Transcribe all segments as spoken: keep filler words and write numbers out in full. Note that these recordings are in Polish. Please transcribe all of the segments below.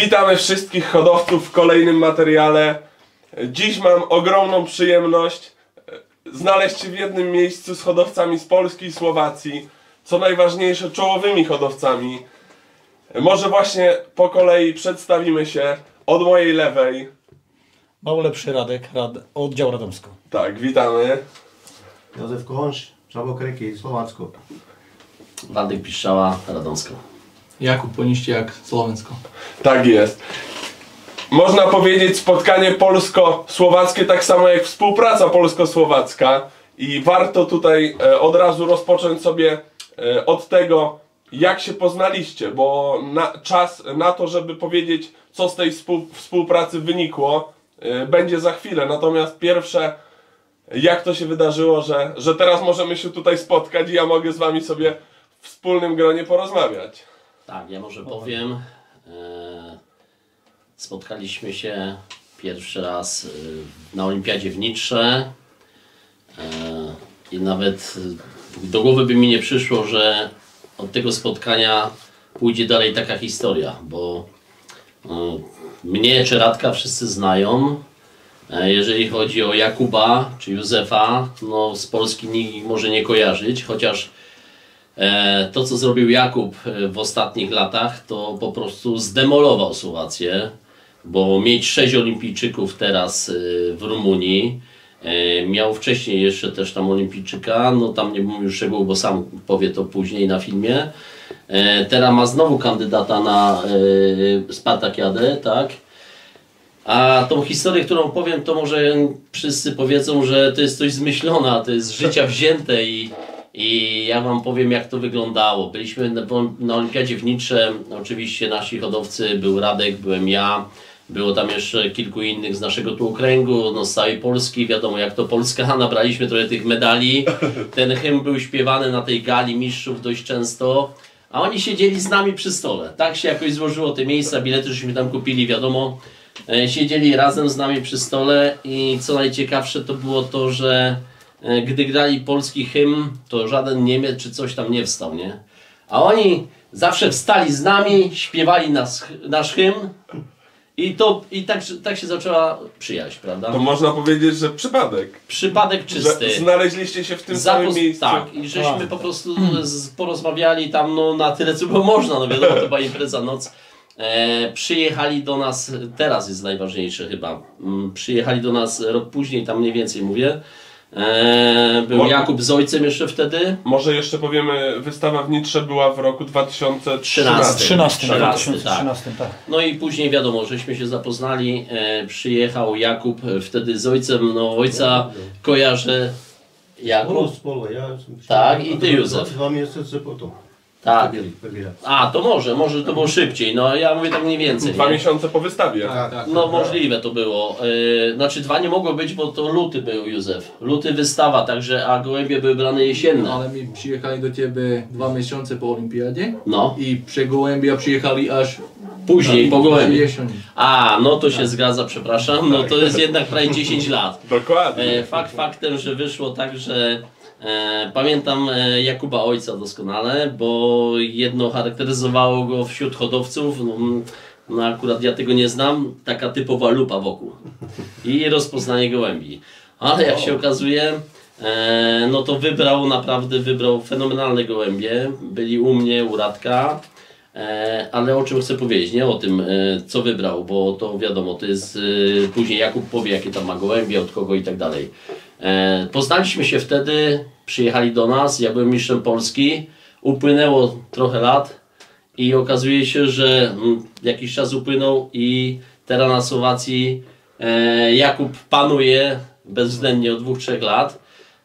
Witamy wszystkich hodowców w kolejnym materiale. Dziś mam ogromną przyjemność znaleźć się w jednym miejscu z hodowcami z Polski i Słowacji. Co najważniejsze, czołowymi hodowcami. Może właśnie po kolei przedstawimy się. Od mojej lewej Małlepszy Radek, Rad, oddział Radomsko. Tak, witamy. Józef Kołącz, Żabokryki, Słowacko. Waldek Piszczała, Radomsko. Jakub Poniściak, Słowensko. Tak jest. Można powiedzieć spotkanie polsko-słowackie, tak samo jak współpraca polsko-słowacka. I warto tutaj e, od razu rozpocząć sobie e, od tego, jak się poznaliście, bo na, czas na to, żeby powiedzieć, co z tej współ, współpracy wynikło, e, będzie za chwilę. Natomiast pierwsze, jak to się wydarzyło, że, że teraz możemy się tutaj spotkać i ja mogę z wami sobie w wspólnym gronie porozmawiać. Tak, ja może powiem. E, spotkaliśmy się pierwszy raz e, na Olimpiadzie w Nitrze e, i nawet do głowy by mi nie przyszło, że od tego spotkania pójdzie dalej taka historia, bo e, mnie czy Radka wszyscy znają. E, jeżeli chodzi o Jakuba czy Józefa, no z Polski nikt może nie kojarzyć, chociaż to, co zrobił Jakub w ostatnich latach, to po prostu zdemolował Słowację, bo mieć sześć olimpijczyków teraz w Rumunii, miał wcześniej jeszcze też tam olimpijczyka, no tam nie mówię już szczegółów, bo sam powie to później na filmie. Teraz ma znowu kandydata na Spartakiadę, tak? A tą historię, którą powiem, to może wszyscy powiedzą, że to jest coś zmyślone, a to jest z życia wzięte i I ja wam powiem, jak to wyglądało. Byliśmy na, na Olimpiadzie w Nitrze, oczywiście nasi hodowcy, był Radek, byłem ja, było tam jeszcze kilku innych z naszego tu okręgu, no z całej Polski, wiadomo jak to Polska, nabraliśmy trochę tych medali. Ten hymn był śpiewany na tej gali mistrzów dość często, a oni siedzieli z nami przy stole. Tak się jakoś złożyło te miejsca, bilety żeśmy tam kupili, wiadomo. Siedzieli razem z nami przy stole i co najciekawsze to było to, że gdy grali polski hymn, to żaden Niemiec czy coś tam nie wstał, nie? A oni zawsze wstali z nami, śpiewali nas, nasz hymn i, to, i tak, tak się zaczęła przyjaźń, prawda? To można powiedzieć, że przypadek. Przypadek czysty. Że znaleźliście się w tym Zapos samym miejscu. Tak, i żeśmy po prostu z, porozmawiali tam no, na tyle, co było można, no wiadomo, to była impreza noc. E, przyjechali do nas, teraz jest najważniejsze chyba, mm, przyjechali do nas rok później, tam mniej więcej mówię. Eee, był Mo Jakub z ojcem jeszcze wtedy. Może jeszcze powiemy, wystawa w Nitrze była w roku dwa tysiące trzynastym. trzynastym, trzynastym, dwa tysiące trzynastym, tak. tak. No i później wiadomo, żeśmy się zapoznali. E, przyjechał Jakub wtedy z ojcem. No ojca kojarzę. Jakub. Tak, i ty Józef. Dwa miesiące po to. Tak. A, to może, może to było szybciej. No ja mówię tak mniej więcej. Dwa nie? miesiące po wystawie. Tak, tak, No tak. możliwe to było. Yy, znaczy dwa nie mogło być, bo to luty był, Józef. Luty wystawa, także, a gołębie były brane jesienne. Ale my przyjechali do ciebie dwa miesiące po olimpiadzie. No. I przy gołębia przyjechali aż Później, po gołębie. jesieni. A, no to się zgadza, przepraszam. No to jest jednak prawie dziesięć lat. Dokładnie. E, fakt faktem, że wyszło tak, że e, pamiętam e, Jakuba ojca doskonale, bo jedno charakteryzowało go wśród hodowców, no, no akurat ja tego nie znam, taka typowa lupa wokół i rozpoznanie gołębi. Ale jak się okazuje, e, no to wybrał, naprawdę wybrał fenomenalne gołębie, byli u mnie, u Radka. E, ale o czym chcę powiedzieć, nie o tym, e, co wybrał, bo to wiadomo, to jest, e, później Jakub powie, jakie tam ma gołębie, od kogo i tak dalej. E, poznaliśmy się wtedy, przyjechali do nas, ja byłem mistrzem Polski, upłynęło trochę lat i okazuje się, że mm, jakiś czas upłynął i teraz na Słowacji e, Jakub panuje bezwzględnie od dwóch, trzech lat.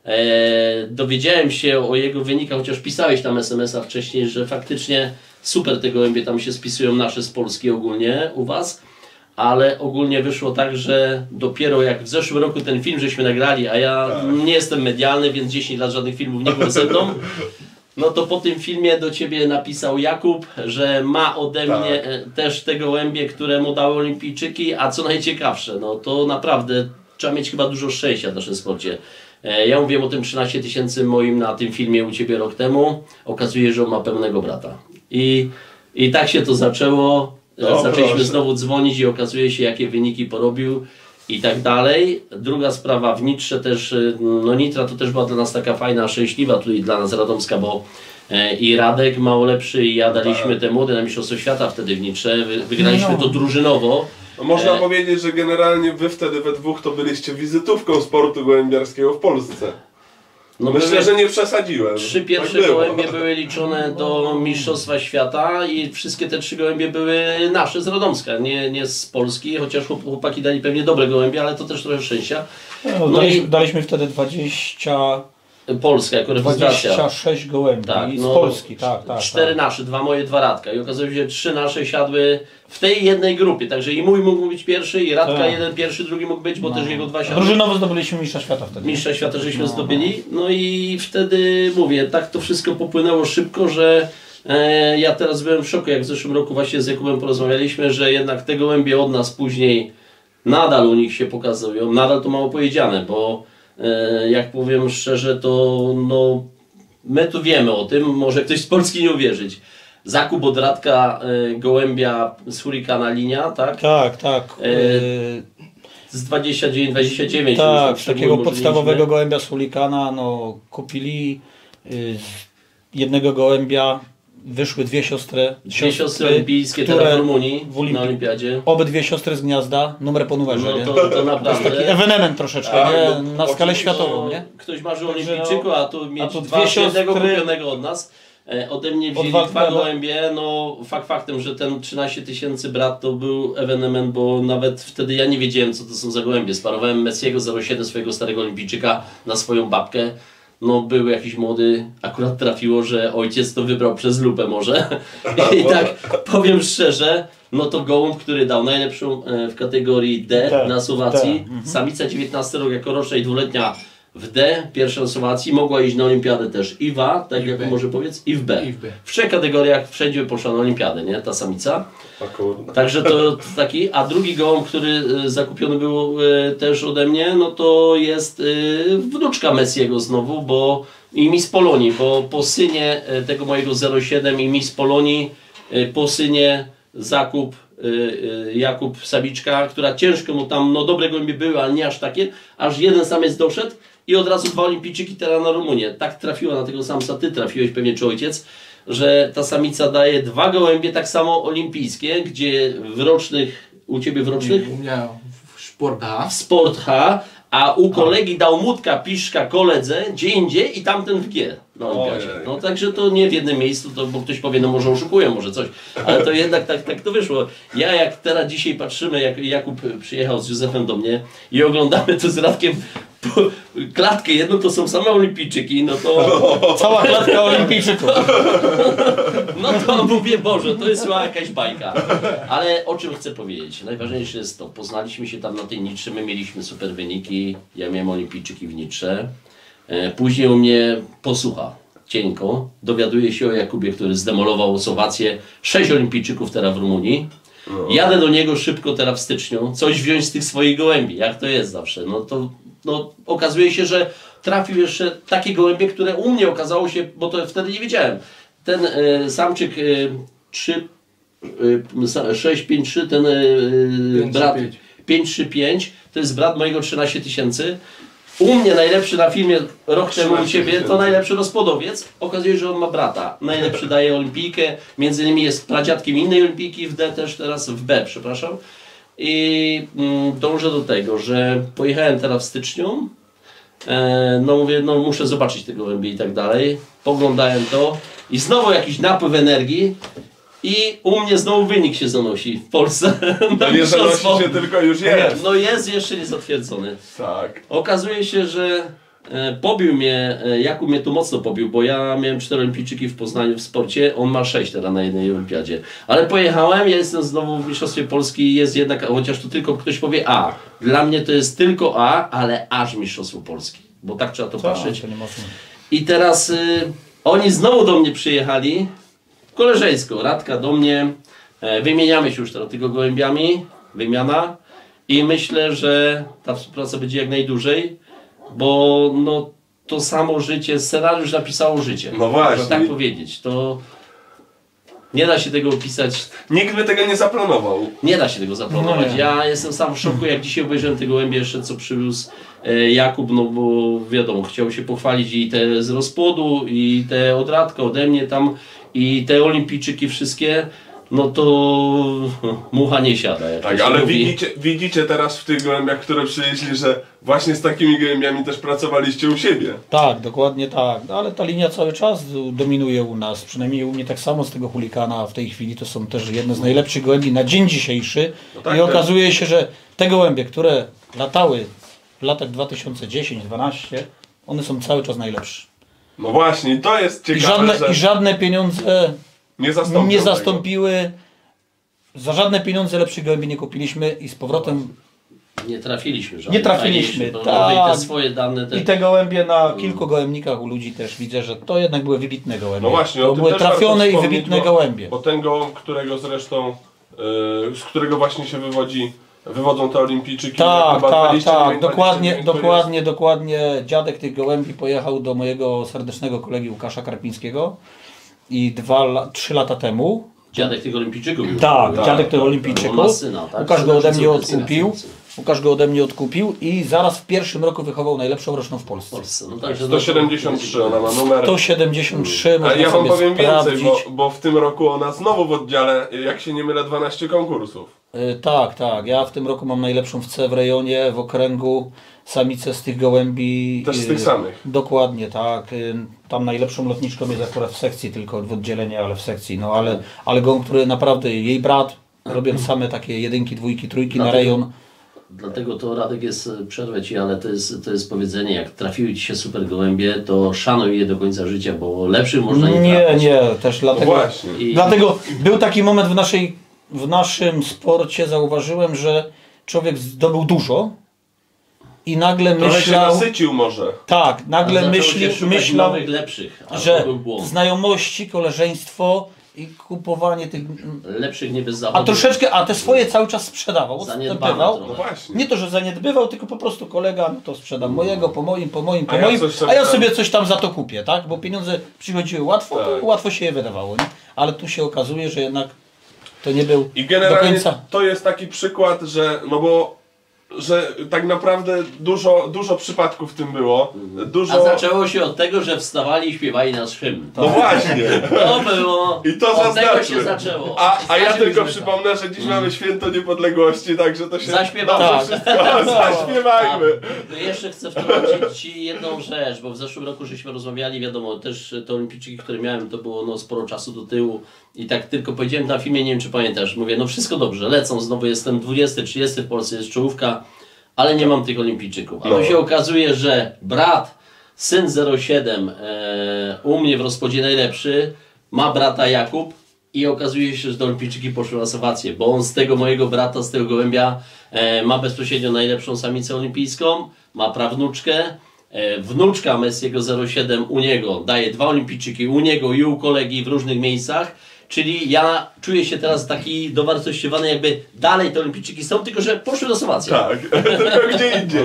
E, dowiedziałem się o jego wynikach, chociaż pisałeś tam es em es a wcześniej, że faktycznie super te gołębie tam się spisują, nasze z Polski ogólnie u was, ale ogólnie wyszło tak, że dopiero jak w zeszłym roku ten film żeśmy nagrali, a ja tak. nie jestem medialny, więc dziesięć lat żadnych filmów nie było ze mną, no to po tym filmie do ciebie napisał Jakub, że ma ode tak. mnie też te gołębie, które mu dały olimpijczyki, a co najciekawsze, no to naprawdę trzeba mieć chyba dużo szczęścia w naszym sporcie. Ja mówiłem o tym trzynaście tysięcy moim na tym filmie u ciebie rok temu, okazuje się, że on ma pełnego brata. I, i tak się to zaczęło. O, zaczęliśmy proszę. znowu dzwonić i okazuje się, jakie wyniki porobił i tak dalej. Druga sprawa w Nitrze też, no Nitra to też była dla nas taka fajna, szczęśliwa tutaj dla nas Radomska, bo e, i Radek mało lepszy i ja daliśmy te młode na Mistrzostwo Świata wtedy w Nitrze, Wy, wygraliśmy No. to drużynowo. No, można E, powiedzieć, że generalnie wy wtedy we dwóch to byliście wizytówką sportu gołębiarskiego w Polsce. No Myślę, były- że nie przesadziłem. Trzy pierwsze Tak było. gołębie były liczone do Mistrzostwa Świata i wszystkie te trzy gołębie były nasze z Radomska, nie, nie z Polski, chociaż chłop- chłopaki dali pewnie dobre gołębie, ale to też trochę szczęścia. No, No daliśmy, i daliśmy wtedy dwadzieścia, Polska jako reprezentacja. dwadzieścia sześć gołębi Tak, z no, Polski, tak, tak. Cztery tak. nasze, dwa moje, dwa Radka. I okazuje się, że trzy nasze siadły w tej jednej grupie. Także i mój mógł być pierwszy, i Radka Tak. jeden pierwszy, drugi mógł być, bo No. też jego dwa siadły. Drużynowo zdobyliśmy mistrza świata wtedy. Mistrza świata żeśmy No. zdobyli. No i wtedy mówię, tak to wszystko popłynęło szybko, że e, ja teraz byłem w szoku, jak w zeszłym roku właśnie z Jakubem porozmawialiśmy, że jednak te gołębie od nas później nadal u nich się pokazują. Nadal to mało powiedziane, bo e, jak powiem szczerze, to no, my tu wiemy o tym, może ktoś z Polski nie uwierzyć. Zakup od Radka e, gołębia z Hurikana Linia, tak? Tak, tak. E, y, Z dwadzieścia dziewięć dwadzieścia dziewięć. już tam tak, z szczegóły takiego może podstawowego mieliśmy. gołębia z Hulikana, no kupili y, z jednego gołębia, wyszły dwie siostry. Dwie siostry olimpijskie teraz w Rumunii, w Olimpi- na olimpiadzie. Obydwie siostry z gniazda, numer po numerze, No nie? to, to Taki naprawdę. ewenement troszeczkę, Tak, nie? no, Na skalę oczywiście, światową, No, nie? ktoś marzy o Także olimpijczyku, a tu mieć tu dwa, dwie jednego siostry- kupionego od nas. E, Ode mnie wzięli dwa- dwa dwa- gołębie, no fakt faktem, że ten trzynaście tysięcy brat to był ewenement, bo nawet wtedy ja nie wiedziałem, co to są za gołębie. Sparowałem Messiego zero siedem, swojego starego olimpijczyka, na swoją babkę. No był jakiś młody, akurat trafiło, że ojciec to wybrał przez lupę może. I tak powiem szczerze, no to gołąb, który dał najlepszą e, w kategorii D D, na Słowacji, D, mhm. samica dziewiętnasty rok jako roczna i dwuletnia w D, pierwsza na Słowacji, mogła iść na olimpiadę też i w A, tak I w jak B. może powiedz, i w B. I w B. W trzech kategoriach wszędzie poszła na olimpiadę, nie, ta samica. A kurde. Także to, to taki, a drugi gołąb, który e, zakupiony był e, też ode mnie, no to jest e, wnuczka Messiego znowu, bo i Miss Polonii, bo po synie e, tego mojego zero siedem i Miss Polonii, e, po synie zakup e, e, Jakub Sabiczka, która ciężko mu tam, no dobre gołębie były, ale nie aż takie, aż jeden samiec doszedł i od razu dwa olimpijczyki teraz na Rumunię. Tak trafiła na tego samca, ty trafiłeś pewnie czy ojciec, że ta samica daje dwa gołębie tak samo olimpijskie, gdzie w rocznych, u ciebie w rocznych, U mnie w Sport H. w Sport H, a u kolegi dał Mutka, Piszka, koledze, gdzie indziej i tamten w G na olimpiadzie. Ojej. No także to nie w jednym miejscu, to, bo ktoś powie, no może oszukuję, może coś, ale to jednak tak, tak to wyszło. Ja jak teraz dzisiaj patrzymy, jak Jakub przyjechał z Józefem do mnie i oglądamy to z Radkiem po, klatkę jedną, to są same olimpijczyki, no to... Cała klatka olimpijczyków. No to mówię, Boże, to jest chyba jakaś bajka. Ale o czym chcę powiedzieć? Najważniejsze jest to, poznaliśmy się tam na tej Nitrze, my mieliśmy super wyniki, ja miałem olimpijczyki w Nitrze. E, Później u mnie posłucha, cienko, dowiaduje się o Jakubie, który zdemolował Słowację, sześć olimpijczyków teraz w Rumunii. Jadę do niego szybko teraz w styczniu, coś wziąć z tych swoich gołębi, jak to jest zawsze. No to no, okazuje się, że trafił jeszcze takie gołębie, które u mnie okazało się, bo to wtedy nie wiedziałem. Ten e, samczyk e, trzy, e, sześć pięć trzy, ten e, pięć, brat pięć. pięć trzy pięć, to jest brat mojego trzynaście tysięcy. U mnie najlepszy na filmie rok temu u Ciebie to najlepszy rozpodowiec. Okazuje się, że on ma brata. Najlepszy daje olimpijkę. Między innymi jest pradziadkiem innej olimpijki w D też teraz, w B, przepraszam. I mm, dążę do tego, że pojechałem teraz w styczniu. E, no mówię, no muszę zobaczyć tego gołębie i tak dalej. Poglądałem to i znowu jakiś napływ energii. I u mnie znowu wynik się zanosi w Polsce. na To nie mistrzostwo. zanosi się, tylko już jest. No jest jeszcze niezatwierdzony. Tak. Okazuje się, że e, pobił mnie, e, Jakub mnie tu mocno pobił, bo ja miałem cztery olimpijczyki w Poznaniu w sporcie, on ma sześć teraz na jednej olimpiadzie. Ale pojechałem, ja jestem znowu w Mistrzostwie Polski, jest jednak, chociaż tu tylko ktoś powie A. Dla mnie to jest tylko A, ale aż Mistrzostwo Polski, bo tak trzeba to patrzeć. To nie mocno. I teraz y, oni znowu do mnie przyjechali, koleżeńsko, Radka do mnie, e, wymieniamy się już teraz tylko gołębiami, wymiana i myślę, że ta współpraca będzie jak najdłużej, bo no, to samo życie, scenariusz napisało życie. No właśnie. Można tak powiedzieć, to Nie da się tego opisać, Nikt by tego nie zaplanował. nie da się tego zaplanować. No nie. Ja jestem sam w szoku, jak dzisiaj obejrzałem te gołębie jeszcze, co przywiózł e, Jakub, no bo wiadomo, chciał się pochwalić i te z rozpłodu, i te od Radka ode mnie tam, i te olimpijczyki wszystkie, no to mucha nie siada. Jak to Tak, się ale mówi. widzicie, widzicie teraz w tych gołębiach, które przywieźli, że właśnie z takimi gołębiami też pracowaliście u siebie. Tak, dokładnie tak. No, ale ta linia cały czas dominuje u nas. Przynajmniej u mnie tak samo z tego Hulikana w tej chwili to są też jedne z najlepszych gołębi na dzień dzisiejszy. No tak, I tak. okazuje się, że te gołębie, które latały w latach dwa tysiące dziesiąty dwanaście, one są cały czas najlepsze. No właśnie, i to jest I ciekawe, żadne, że I żadne pieniądze nie zastąpią nie tego. zastąpiły. Za żadne pieniądze lepszych gołębi nie kupiliśmy i z powrotem Nie trafiliśmy. Nie żadnych trafiliśmy, fajniejszych, bo tak. no i te swoje dane te... i te gołębie na kilku gołębnikach u ludzi też widzę, że to jednak były wybitne gołębie. No właśnie, o to tym były też warto trafione i wspomnieć, wybitne bo- gołębie. Bo ten gołąb, którego zresztą, yy, z którego właśnie się wywodzi, wywodzą te olimpijczyki. Tak, chyba tak, dwadzieścia tak, dziewięć, dokładnie, dwadzieścia dziewięć to dokładnie, dokładnie. Dziadek tych gołębi pojechał do mojego serdecznego kolegi Łukasza Karpińskiego i dwa, la- trzy lata temu. Dziadek tych olimpijczyków. już. Tak, tak, dziadek tych On olimpijczyków. ma syna, tak? Łukasz go Syna ode czy mnie córkę? Syna, odkupił. syna. Łukasz go ode mnie odkupił i zaraz w pierwszym roku wychował najlepszą roczną w W Polsce. Polsce. No także sto siedemdziesiąt trzy ona ma numer. sto siedemdziesiąt trzy, A można ja wam sobie powiem sprawdzić. więcej, bo, bo w tym roku ona znowu w oddziale, jak się nie mylę, dwanaście konkursów. Y, Tak, tak. Ja w tym roku mam najlepszą w C w rejonie, w okręgu. Samicę z tych gołębi. Też z y, tych samych. Dokładnie, tak. Y, Tam najlepszą lotniczką jest akurat w sekcji, tylko w oddzieleniu, ale w sekcji. No ale, ale gołąb, który naprawdę, jej brat, robią same takie jedynki, dwójki, trójki na Dlatego- rejon. Dlatego to, Radek, jest, przerwę Ci, ale to jest, to jest powiedzenie, jak trafiły Ci się super gołębie, to szanuj je do końca życia, bo lepszych można nie Nie, trafić. nie, też No dlatego. właśnie. I- Dlatego był taki moment w, naszej, w naszym sporcie, zauważyłem, że człowiek zdobył dużo i nagle Trochę się myślał. nasycił może. Tak, nagle Zaczął myśli, się szukać myślał, nowych, lepszych, a to że był błąd. znajomości, koleżeństwo i kupowanie tych. Lepszych nie bez zawodu. A troszeczkę, a te swoje cały czas sprzedawał, Zaniedbane odstępywał. trochę. No właśnie. Nie to, że zaniedbywał, tylko po prostu kolega, no to sprzedam mojego, po moim, po moim, po A ja moim, coś sobie a ja tam- sobie coś tam za to kupię, tak? Bo pieniądze przychodziły łatwo, to Tak. łatwo się je wydawało, nie? Ale tu się okazuje, że jednak to nie był I do generalnie końca. to jest taki przykład, że no bo że tak naprawdę dużo, dużo przypadków w tym było. Dużo. A zaczęło się od tego, że wstawali i śpiewali nasz hymn. No właśnie. To było. I to od tego zaznaczmy. się zaczęło. A, a ja Zaczęliśmy tylko to. przypomnę, że dziś mamy święto niepodległości, także to się Zaśpiewamy. dobrze Tak. wszystko zaśpiewajmy. No jeszcze chcę wtrącić Ci jedną rzecz, bo w zeszłym roku żeśmy rozmawiali, wiadomo, też te olimpijczyki, które miałem, to było no, sporo czasu do tyłu i tak tylko powiedziałem na filmie, nie wiem czy pamiętasz, mówię, no wszystko dobrze, lecą, znowu jestem dwudziesty, trzydziesty w Polsce, jest czołówka, ale nie mam tych olimpijczyków. A No. tu się okazuje, że brat, syn zero siedem e, u mnie w rozpodzie najlepszy, ma brata Jakub, i okazuje się, że te olimpijczyki poszły na sowację, bo on z tego mojego brata, z tego gołębia e, ma bezpośrednio najlepszą samicę olimpijską, ma prawnuczkę, e, wnuczka Messiego zero siedem u niego daje dwa olimpijczyki, u niego i u kolegi w różnych miejscach, czyli ja czuję się teraz taki dowartościowany, jakby dalej te olimpijczyki są, tylko że poszły na sowację. Tak, tylko gdzie indziej.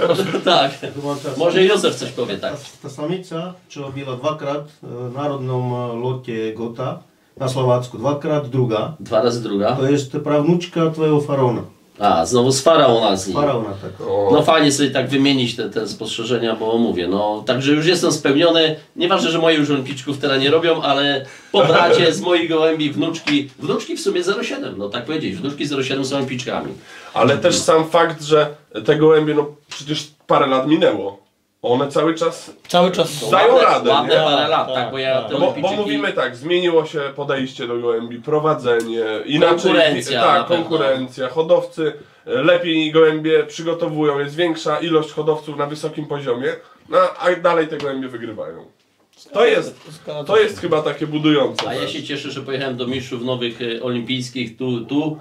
Tak. Była ta Może Józef coś powie, tak. Ta, ta samica, čo byla dvakrát v národnom lote Gota na Slovácku, dvakrát druga. Dwa razy druga. To jest prawnuczka twojego faraona. A, znowu z faraona z nim. Faraona tak. No fajnie sobie tak wymienić te, te spostrzeżenia, bo mówię, no także już jestem spełniony. Nieważne, że moje już olimpijczyków teraz nie robią, ale po bracie z moich gołębi wnuczki, wnuczki w sumie zero siedem, no tak powiedzieć, wnuczki zero siedem są olimpijczykami. Ale też sam fakt, że te gołębie, no przecież parę lat minęło. One cały czas. Cały czas. Dają ładne, radę, ładne nie? parę lat, Tak, tak, bo ja tak. te No bo, bo olimpijczyki... mówimy tak, zmieniło się podejście do gołębi, prowadzenie, inaczej. Konkurencja na Tak, pewno. konkurencja, hodowcy lepiej gołębie przygotowują, jest większa ilość hodowców na wysokim poziomie, no a dalej te gołębie wygrywają. To jest, to jest chyba takie budujące. A ja się cieszę, że pojechałem do mistrzów nowych e, olimpijskich tu, tu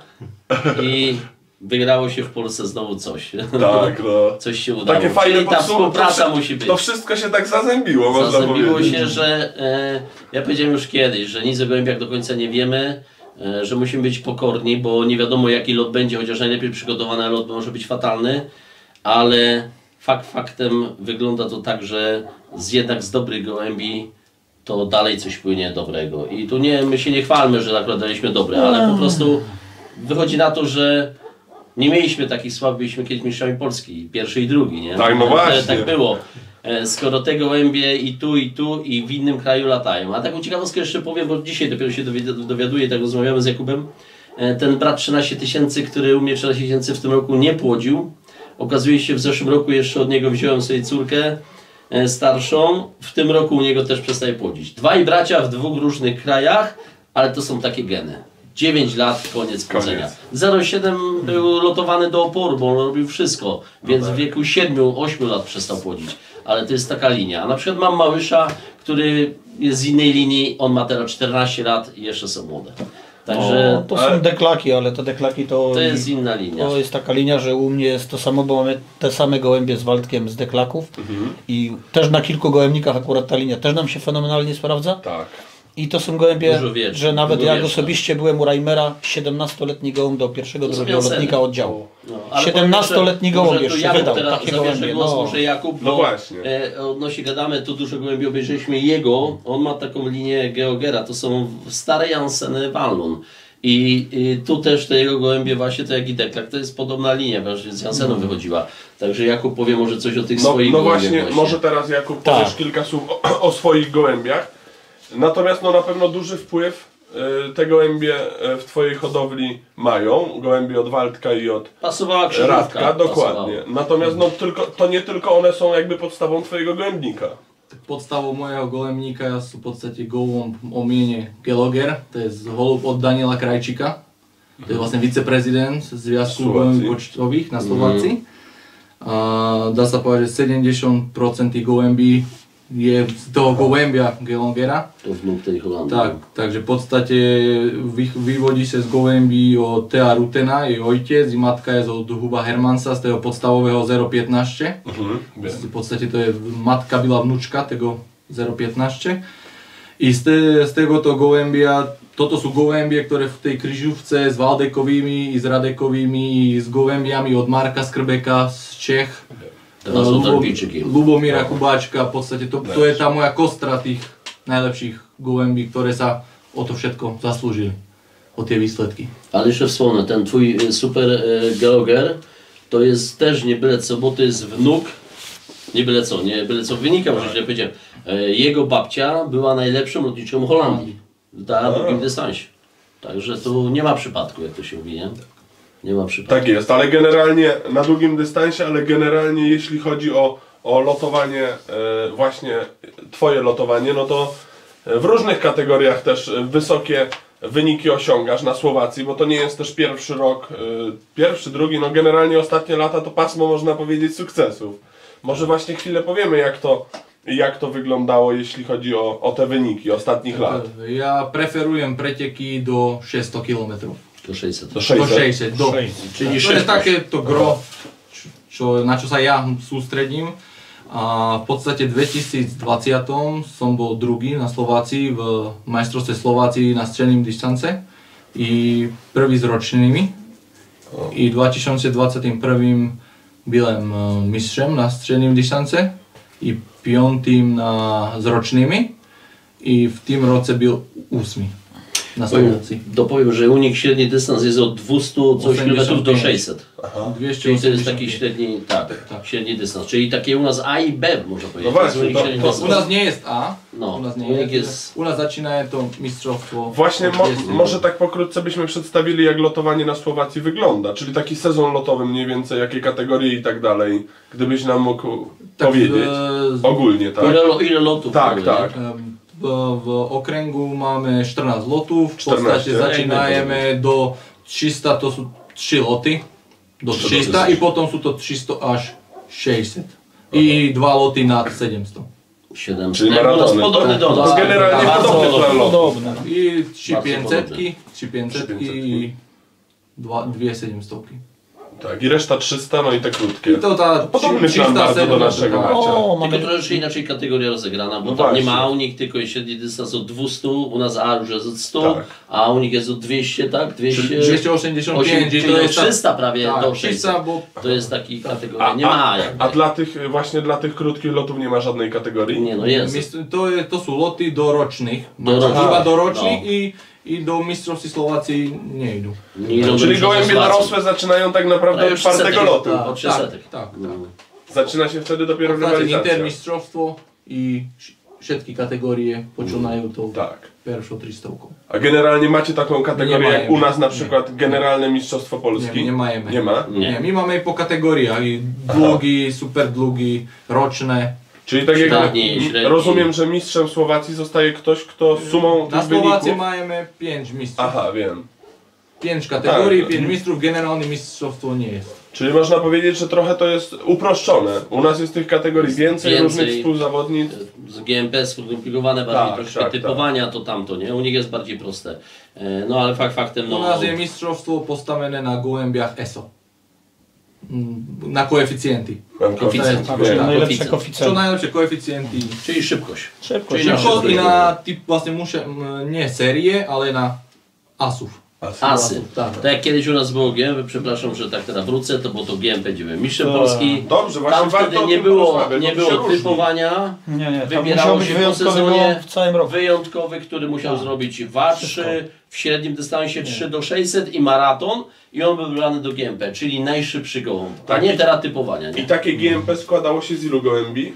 i wygrało się w Polsce znowu coś. Tak, no. Coś się udało. Takie fajne Czyli ta podsum- współpraca to, musi być. To wszystko się tak zazębiło, można Zazębiło powiedzieć. się, że e, ja powiedziałem już kiedyś, że nic o gołębiach do końca nie wiemy, e, że musimy być pokorni, bo nie wiadomo jaki lot będzie, chociaż najlepiej przygotowany lot może być fatalny, ale fakt faktem wygląda to tak, że z jednak z dobrych gołębi to dalej coś płynie dobrego. I tu nie, my się nie chwalmy, że akurat daliśmy dobre, ale po prostu wychodzi na to, że nie mieliśmy takich słab, byliśmy kiedyś mistrzami Polski, pierwszy i drugi, nie? Tak, no właśnie. Tak było. Skoro te gołębie i tu, i tu, i w innym kraju latają. A taką ciekawostkę jeszcze powiem, bo dzisiaj dopiero się dowiaduję, tak rozmawiamy z Jakubem. Ten brat trzynaście tysięcy, który u mnie trzynaście tysięcy w tym roku nie płodził. Okazuje się, w zeszłym roku jeszcze od niego wziąłem sobie córkę starszą. W tym roku u niego też przestaje płodzić. Dwaj bracia w dwóch różnych krajach, ale to są takie geny. dziewięć lat, koniec płodzenia. zero siedem był lotowany do oporu, bo on robił wszystko, więc w wieku siedmiu ośmiu lat przestał płodzić. Ale to jest taka linia. A na przykład mam Małysza, który jest z innej linii, on ma teraz czternaście lat i jeszcze są młode. Także no, to są deklaki, ale te deklaki to... To jest inna linia. To jest taka linia, że u mnie jest to samo, bo mamy te same gołębie z Waldkiem z deklaków mhm. i też na kilku gołębnikach akurat ta linia też nam się fenomenalnie sprawdza. Tak. I to są gołębie, wiesz, że nawet jak wiesz, osobiście byłem u Reimera, siedemnastoletni gołąb do pierwszego, drugiego lotnika oddziału. No, siedemnastoletni gołąb jeszcze wydał teraz takie gołębie. Głos, no. może Jakub, no właśnie. E, odnośnie gadamy, tu dużo gołębi obejrzeliśmy jego, on ma taką linię Geogera, to są stare Janseny Wallon. I, I tu też te jego gołębie właśnie, to jak i Deklak, to jest podobna linia, właśnie z Jansenu mm. wychodziła. Także Jakub powie może coś o tych no, swoich no gołębiach. Właśnie, właśnie, może teraz Jakub tak. powiesz kilka słów o, o swoich gołębiach. Natomiast no na pewno duży wpływ y, te gołębie y, w twojej hodowli mają. Gołębie od Waldka i od Pasowała krzyżówka. Radka, dokładnie. Pasowała. Natomiast no, tylko, to nie tylko one są jakby podstawą twojego gołębnika. Podstavou mojho golemníka sú v podstate golub o miene Geloger, to je golub od Daniela Krajčíka, to je vlastne viceprezident Zviazku golemí počtových na Slovácii. A dá sa povedať, že sedemdesiat percent golembí je z toho golembia Gelogera. To wnuk tej Holandii. Tak, takže v podstate vy, vyvodí sa z golembí od Thea Rutena, jej ojtec, i matka je od Huba Hermansa, z toho podstavového zero pätnásť. Uh-huh. V podstate to je matka byla vnúčka tego zero pätnásť. I z, te, z tegoto golembia, toto sú golembie, ktoré v tej kryžúvce s Valdekovými, i s Radekovými, i s golembiami od Marka Skrbeka z Čech. Lubo, Lubomíra Kubáčka, v podstate to, to je tá moja kostra tých najlepších gołębi, które sa o to všetko zaslúžili, o tie výsledky. Ale jeszcze wspomnę, ten twój super e, Geloger to jest też nie byle co, bo to jest wnuk, nie byle co, nie byle co wynika, może źle powiedziałem. E, jego babcia była najlepszą lotniczką Holandii na drugim dystansie. Także tu nie ma przypadku, jak to się mówi, nie? Nie ma przypadku. Tak jest, ale generalnie na długim dystansie, ale generalnie jeśli chodzi o, o lotowanie, e, właśnie twoje lotowanie, no to w różnych kategoriach też wysokie wyniki osiągasz na Słowacji, bo to nie jest też pierwszy rok, e, pierwszy, drugi, no generalnie ostatnie lata to pasmo, można powiedzieć, sukcesów. Może właśnie chwilę powiemy, jak to, jak to wyglądało, jeśli chodzi o, o te wyniki ostatnich lat. Ja preferujem preteky do šesťsto kilometrów. Do sześćset. Do sześćset. Do šesťset, do. Czyli to jest takie to gro, čo, na čo sa ja sústredím. A v podstate v dvetisícdvadsať som bol druhý na Slovácii v majstrovstve Slovácii na středním distance i prvý s ročnými. I v dvetisícdvadsaťjeden byłem mistrzem na středním distance i piątym na z ročnými i w tym roce był ósmy. Na Słowacji. Dopowiem, że u nich średni dystans jest od dwieście coś kilometrów do sześćset. Aha. Czyli to jest taki średni, tak, tak, średni dystans. Czyli takie u nas A i B, można powiedzieć. No właśnie, to, to, to u nas nie jest A. No, u nas nie u nich jest. jest... U nas zaczyna to mistrzostwo. Właśnie mo może tak pokrótce byśmy przedstawili, jak lotowanie na Słowacji wygląda, czyli taki sezon lotowy mniej więcej, jakie kategorie i tak dalej, gdybyś nam mógł tak, powiedzieć w, ogólnie, tak? Ile, ile lotów? Tak, były, tak. W, w okręgu mamy czternaście lotów, w czternaście. podstawie zaczynamy do trzysta, to są trzy loty, do trzysta i potem są to trzysta aż sześćset. I dwa loty nad siedemset. siedemset. Czyli maratony. Podobny do To nas. generalnie Bardzo podobny plan lotu. Podobne. I trzy Bardzo pięćset, podobny. trzy pięćset i dwie siedemset. Tak, i reszta trzysta, no i te krótkie. I to ta Podobny plan bardzo do naszego tak. Macia. O, Tylko mamy... troszeczkę inaczej kategoria rozegrana, bo No tam nie właśnie. ma unik, tylko jest średni dystans od dwieście, u nas A już jest od sto, Tak. a unik jest od dwieście, tak? dwieście, dwieście osiemdziesiąt pięć i czyli to od jest ta- trzysta prawie tak, do trzysta, sześćset. bo To jest taki kategoria, A, nie ma a, jakby. a dla tych, właśnie dla tych krótkich lotów nie ma żadnej kategorii? Nie no jest. Mis- to, je, to sú loty doročných. Doročných. Iba doročných No. i, i do mistrzostw Słowacji nie idą. Nie idą Czyli do gołębie Czechosłowacji. dorosłe zaczynają tak naprawdę Prawie od czwartego trzysetek. lotu. Tak. od trzysetek. tak, tak, tak. No. Zaczyna się wtedy dopiero Podstate rywalizacja. intermistrzostwo i všetky kategorie počínajú tou Tak. pierwszą trzystówką. A generalnie macie taką kategorię Nie jak majemy. u nas na przykład generalne mistrzostwo Polski? Nie, nie majemy. Nie ma? Nie. Nie, my mamy po kategoriach i długi, super długi, roczne. Czyli tak jakby Średni, m, średni. rozumiem, że mistrzem Słowacji zostaje ktoś, kto sumą Na tych Słowacji wyników... mamy pięć mistrzów. Aha, wiem. Pięć kategorii, Tak. pięć mistrzów, generalne mistrzostwo nie jest. Czyli można powiedzieć, że trochę to jest uproszczone. U nas jest tych kategorii Jest więcej, więcej. różnych współzawodnic. Z G M P skomplikowane bardziej Tak, troszkę tak, typowania, to tamto, nie? U nich jest bardziej proste. E, No ale fakt faktem, no... U nás je mistrzostwo postavené na gołębiach E S O. Mm, Na koeficjenty. Mam Koeficjent. koeficjent. Czyli Wiem. Tak, najlepsze Čo koeficjenty. najlepsze koeficjenty. Czyli szybkość. Szybko, Czyli się- na Szybko szybko. i na typ właśnie muszę, m, nie serię, ale na asów. Asy. Tak. Tak jak kiedyś u nas było G M P, przepraszam, że tak teraz wrócę, to było to G M P, gdzie byłem mistrzem Tak. Polski. Dobrze, właśnie Tam warto wtedy o nie tym było, porozmawiać, nie bo to się było różni. typowania. Nie, nie, tam Wybierało musiał być się po wyjątkowy sezonie gołąb w całym roku. wyjątkowy, który musiał Tak. zrobić W A trzy, w średnim dystansie trzy do sześćset i maraton i on był wybrany do G M P, czyli najszybszy gołąb, a Tak. nie teraz typowania. I Nie? takie G M P składało się z ilu gołębi?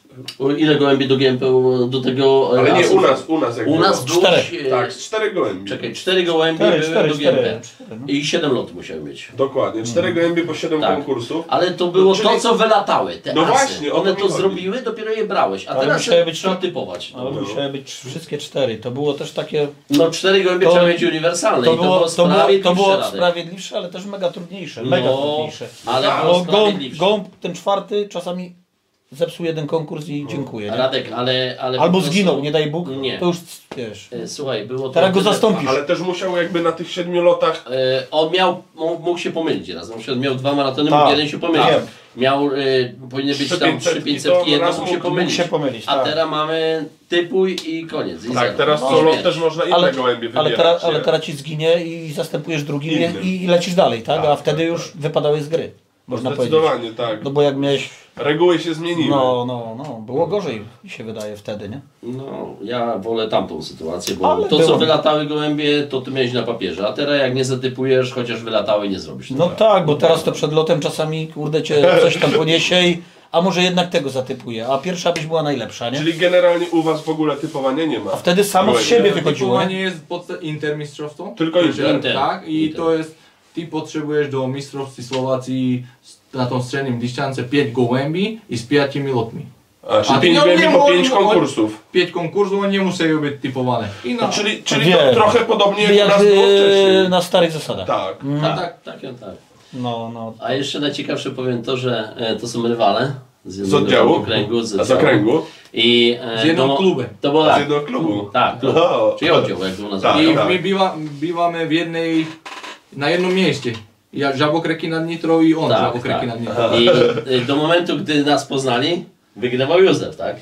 O ile gołębi do G M P do tego... Ale nie asów? u nas, u nas jak U było. nas było... Czterech. e, Tak, z czterech gołębi. Czekaj, cztery gołębie Cztery, były cztery, do G M P. cztery, cztery, no. I siedem lotów musiały mieć. Dokładnie, cztery gołębie po siedem Tak. konkursów. Ale to było No, czyli- to, co wylatały, te No asy. właśnie, o to One mi to chodzi. zrobiły, dopiero je brałeś, a Ale teraz musiały się być trzeba to- typować. Ale No. musiały być wszystkie cztery. To było też takie... No cztery gołębie To- trzeba mieć uniwersalne To i to było, było to było, to sprawiedliwsze było rady. sprawiedliwsze, ale też mega trudniejsze. No, Mega trudniejsze. ale Tak. było Bo gołąb, sprawiedliwsze. gołąb ten czwarty czasami zepsuł jeden konkurs i dziękuję. Nie? Radek, ale... ale po Albo prostu- zginął, nie daj Bóg. Nie. To już wiesz. E, Słuchaj, było to... Teraz go tyle- zastąpisz. Ale też musiał jakby na tych siedmiu lotach... E, On miał, mógł mógł się pomylić raz, na przykład miał dwa maratony, Tak, mógł jeden się pomylić. tak. Miał, e, powinny być Trzy tam pięćsetki, trzy pięćsetki, to jedno raz mógł się mógł- pomylić. mógł się pomylić, A tak. teraz mamy typuj i koniec. I Tak, zero. teraz No, co lot śmierć. też można inne Ale, gołębie wybierać. ale, teraz, ale nie? teraz ci zginie i zastępujesz drugim Innym. i, i lecisz dalej, tak? Tak, A wtedy tak, już tak. wypadałeś z gry. Można powiedzieć. Zdecydowanie, tak. No bo jak miałeś. Reguły się zmieniły. No, no, no. Było gorzej, mi się wydaje wtedy, nie? No, ja wolę tamtą sytuację, bo Ale to było. co wylatały gołębie, to ty miałeś na papierze, a teraz jak nie zatypujesz, chociaż wylatały, nie zrobisz No tego. tak, bo teraz to przed lotem czasami kurde cię coś tam poniesie i. A może jednak tego zatypuje, a pierwsza byś była najlepsza, nie? Czyli generalnie u was w ogóle typowania nie ma. A wtedy samo z Gołębie. siebie wychodziło, Typowanie nie? jest podsta- intermistrzostwo. Tylko Inter. Inter. Tak, i Inter. to jest, ty potrzebujesz do mistrzostw Słowacji na tą średnim dystansie pięć gołębi i z pięcioma lotmi. A, czyli A pięć nie- gołębi nie po mogą- pięć konkursów. Pięć konkursów, one nie muszą być typowane. I No, no, czyli czyli Wiem. to trochę podobnie jak u Jak nas było y, wcześniej. na starych zasadach. Tak. Tak, tak, tak, ja tak. No, no. A jeszcze najciekawsze powiem to, że e, to są rywale z, Z jednego oddziału? okręgu, z, A z oddziału. okręgu? I, e, Z jedną to- klubem. To było Z tak. jednego klubu. Tak, klub. O. Czyli oddział, jak to u nas Tak. było. i my bywa, bywamy w jednej, na jednym mieście. Ja Żabokreky nad Nitrą i on Tak, Żabokreky tak. nad Nitrą. I y, do momentu, gdy nas poznali, wygrywał Józef, tak?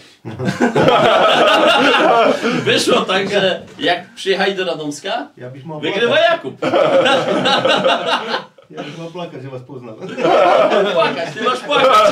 Wyszło tak, że jak przyjechali do Radomska, Ja bych mal wygrywa plakať. Jakub. Ja bych mal plakať, že vás poznám. Płakać, ty masz płakać.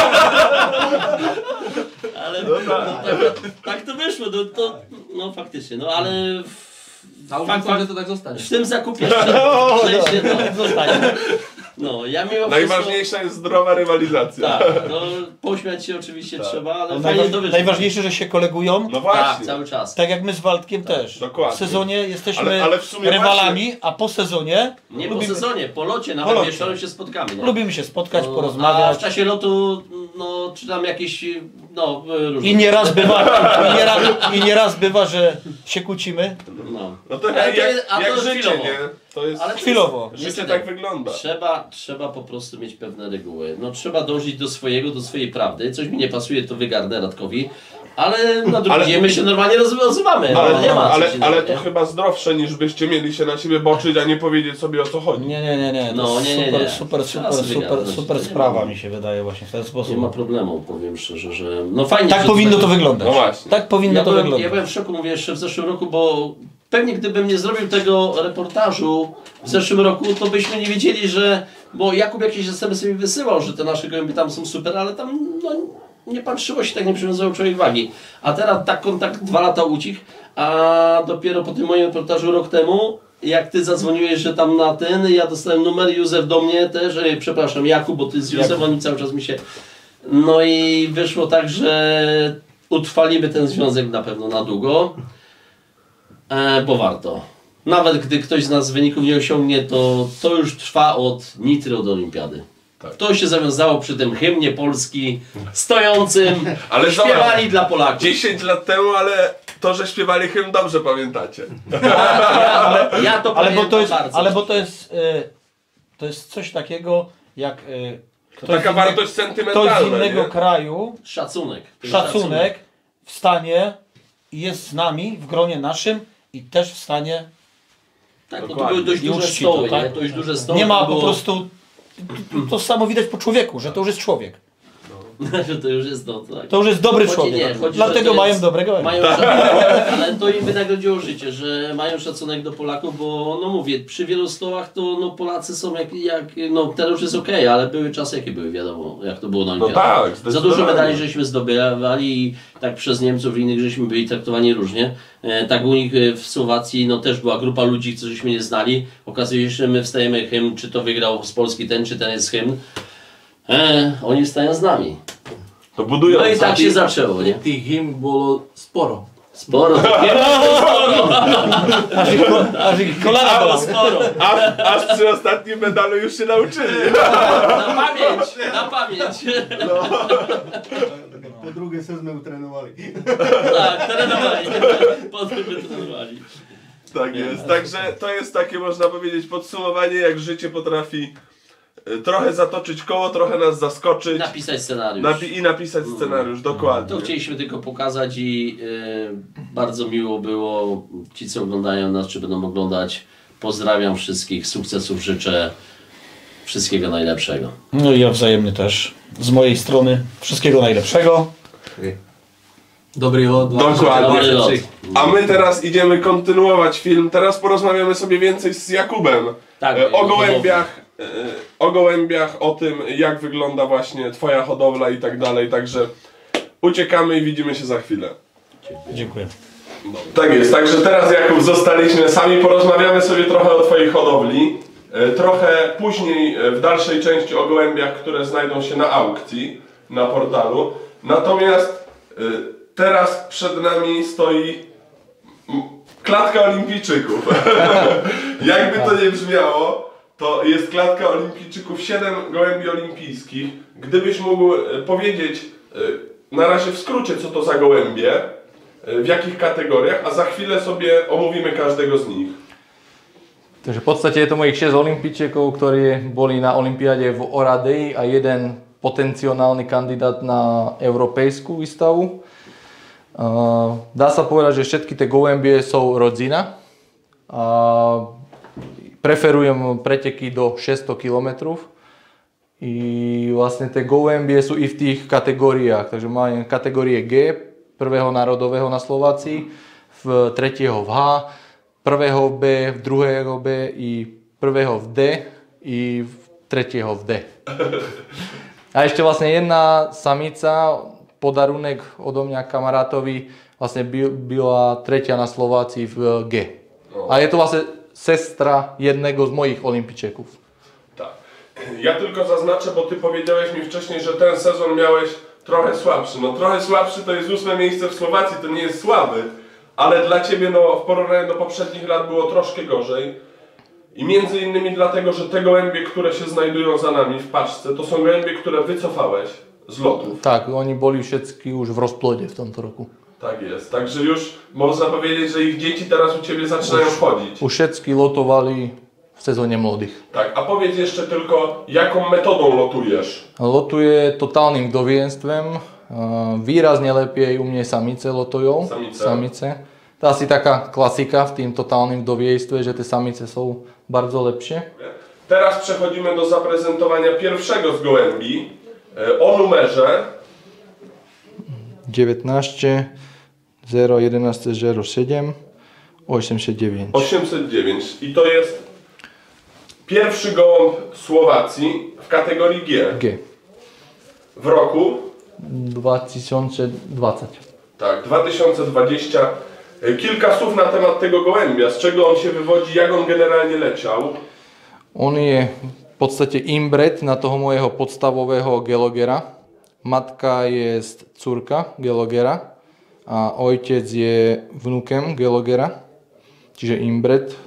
Ale no, tak, tak to wyszło, no, to, no faktycznie, no ale w, A już fakt, myślałem, że fakt, to tak zostanie. w tym zakupie szczęście to zostanie. No, ja mimo wszystko... Najważniejsza jest zdrowa rywalizacja. Tak, no pośmiać się oczywiście Tak. trzeba, ale No, fajnie to najwa- wyszło. najważniejsze, że się kolegują. No Tak, właśnie. cały czas. Tak jak my z Waldkiem też. dokładnie. W sezonie jesteśmy Ale- ale w sumie rywalami, a po sezonie Nie po lubimy, sezonie, po locie, Po nawet locie. wieczorem się spotkamy. Nie? lubimy się spotkać, No, A porozmawiać. w czasie lotu, no, czy tam jakieś, no, różne. I nieraz bywa, i nieraz, i nieraz bywa, że się kłócimy. No. No to Ale jak, to jak, jest- a to jak jest życie, chwilowo. nie? To jest... Ale to Chwilowo. jest- Życie niestety, tak wygląda. Trzeba, trzeba po prostu mieć pewne reguły. No, trzeba dążyć do swojego, do swojej prawdy. Coś mi nie pasuje, to wygarnę Radkowi. Ale na drugi Ale- dzień my się normalnie roz- rozrywamy. Ale, no, nie ma co ale, się ale nawet, to nie? chyba zdrowsze niż byście mieli się na siebie boczyć, a nie powiedzieć sobie o co chodzi. Nie, nie, nie, nie. To No, jest nie, nie, super, nie. super, Trzeba super, sobie super, gadać, super to nie sprawa ma- mi się wydaje właśnie w ten sposób. Nie ma problemu, powiem szczerze, że... No fajnie, Tak że powinno to tak- wyglądać. No właśnie. Tak powinno Ja to byłem, wyglądać. ja byłem w szoku, mówię jeszcze w zeszłym roku, bo pewnie gdybym nie zrobił tego reportażu w zeszłym roku, to byśmy nie wiedzieli, że... Bo Jakub jakieś S M S mi wysyłał, że te nasze gołębie tam są super, ale tam no, nie patrzyło się, tak nie przywiązało człowiek wagi. A teraz tak kontakt dwa lata ucichł, a dopiero po tym moim reportażu rok temu, jak ty zadzwoniłeś, że tam na ten, ja dostałem numer, Józef do mnie też, e, przepraszam, Jakub, bo ty z Józefem, oni cały czas mi się... No i wyszło tak, że utrwalimy ten związek na pewno na długo, e, bo warto. Nawet gdy ktoś z nas wyników nie osiągnie, to to już trwa od Nitry od Olimpiady. Tak. To się zawiązało przy tym hymnie Polski stojącym, Ale śpiewali zobacz, dla Polaków. dziesięć lat temu, ale to, że śpiewali hymn, dobrze pamiętacie. Ja, ja to Ale bo pamiętam to jest, bardzo. ale bo to jest, e, to jest coś takiego jak e, ktoś, Taka z innego, wartość sentymentalna, ktoś z innego nie? kraju, Szacunek. To jest szacunek, wstanie i jest z nami w gronie naszym i też wstanie. Tak, no to Dokładnie. były dość I duże uczci to, stoły, tak? nie? Dość duże stoły. Nie ma to po było- prostu, to, to samo widać po człowieku, że to już jest człowiek. że to już jest to, tak. To już jest dobry Chodzi- człowiek. nie, chodzi, że Dlatego to mają jest- dobrego. Mają szacunek, ale to im wynagrodziło życie, że mają szacunek do Polaków, bo no mówię, przy wielu stołach to no Polacy są jak, jak no teraz już jest okej, ale były czasy jakie były, wiadomo, jak to było na olimpiadach. tak, Za dużo zdecydowanie. medali żeśmy zdobywali i tak przez Niemców i innych żeśmy byli traktowani różnie. E, tak u nich e, w Słowacji no też była grupa ludzi, którzy żeśmy nie znali. Okazuje się, że my wstajemy hymn, czy to wygrał z Polski ten, czy ten jest hymn. E, oni wstają z nami. To budują. No i tak się zaczęło, nie? Tých hymn bolo sporo. Sporo. Sporo. Aż ich, ko- aż ich kolana bolą. Sporo. Aż, aż przy ostatnim medalu już się nauczyli. Na pamięć, na pamięć. Po drugie se sme utrénovali. Tak, trenowali. Potem wytrenowali. Tak jest. Także to jest takie, można powiedzieć, podsumowanie, jak życie potrafi y, trochę zatoczyć koło, trochę nas zaskoczyć Napisać scenariusz. napi- i napisać scenariusz, dokładnie. To chcieliśmy tylko pokazać i y, bardzo miło było. Ci, co oglądają nas, czy będą oglądać, pozdrawiam wszystkich, sukcesów życzę, wszystkiego najlepszego. No i ja wzajemnie też. Z mojej strony wszystkiego najlepszego. Dobrý lot. Dokładnie. Dobry lot. A my teraz idziemy kontynuować film. Teraz porozmawiamy sobie więcej z Jakubem Tak, e, o o gołębiach, e, o gołębiach, o tym, jak wygląda właśnie twoja hodowla i tak dalej. Także uciekamy i widzimy się za chwilę. Dziękuję. Tak jest, także teraz Jakub zostaliśmy sami, porozmawiamy sobie trochę o twojej hodowli. E, Trochę później e, w dalszej części o gołębiach, które znajdą się na aukcji na portalu. Natomiast e, teraz przed nami stoi m, klatka olimpijczyków. Jakby to nie brzmiało, to jest klatka olimpijczyków, siedem gołębi olimpijskich. Gdybyś mógł e, powiedzieć e, na razie w skrócie, co to za gołębie, e, w jakich kategoriach, a za chwilę sobie omówimy každého z nich. Takže v podstate je to mojich šesť olympíčekov, ktorí boli na olympiáde v Oradei a jeden potenciálny kandidát na európejskú výstavu. Uh, dá sa povedať, že všetky tie gołębie sú rodzina. Uh, preferujem preteky do šesťsto kilometrov. I vlastne tie gołębie sú i v tých kategóriách. Takže mám kategórie G, prvého národového na Slovácii, v tretieho v H, prvého v B, v druhého B i prvého v D i v tretieho v D. A ešte vlastne jedna samica, podarunek odo mňa kamarátovi, vlastne by- byla tretia na Slovácii v G. A je to vlastne sestra jednego z moich olimpičeków. Tak. Ja tylko zaznaczę, bo ty powiedziałeś mi wcześniej, że ten sezon miałeś trochę słabszy. No trochę słabszy to jest ósme miejsce w Słowacji, to nie jest słaby. Ale dla ciebie no, w porównaniu do poprzednich lat było troszkę gorzej. I między innymi dlatego, że te gołębie, które się znajdują za nami w paczce, to są gołębie, które wycofałeś z lotów. Tak, oni boli všetky už v rozplode v tomto roku. Tak jest. Także już można powiedzieć, że ich dzieci teraz u ciebie zaczynają wchodzić. Už všetky lotovali v sezóne mladých. Tak, a powiedz jeszcze tylko, jaką metodą lotujesz? Lotuje totálnym dovienstvom, Uh, výrazne lepšie u mne samice lotujú. Samice. Samice. To je asi taká klasika v tým totálnym wdowiejstwie, że te samice są bardzo lepsze. Teraz przechodzimy do zaprezentowania pierwszego z gołębi e, o numerze dziewiętnaście zero jedenaście zero siedem osiemdziesiąt dziewięć. osiemset dziewięć i to jest pierwszy gołąb Słowacji w kategorii G. G. W roku dwa tysiące dwudziesty. tak, dwa tysiące dwudziesty. Kilka słów na temat tego gołębia, z czego on się wywodzi, jak on generalnie leciał. On je v podstate inbred na toho mojego podstavového gelogera. Matka je córka gelogera a ojciec je vnukem gelogera, čiže inbred.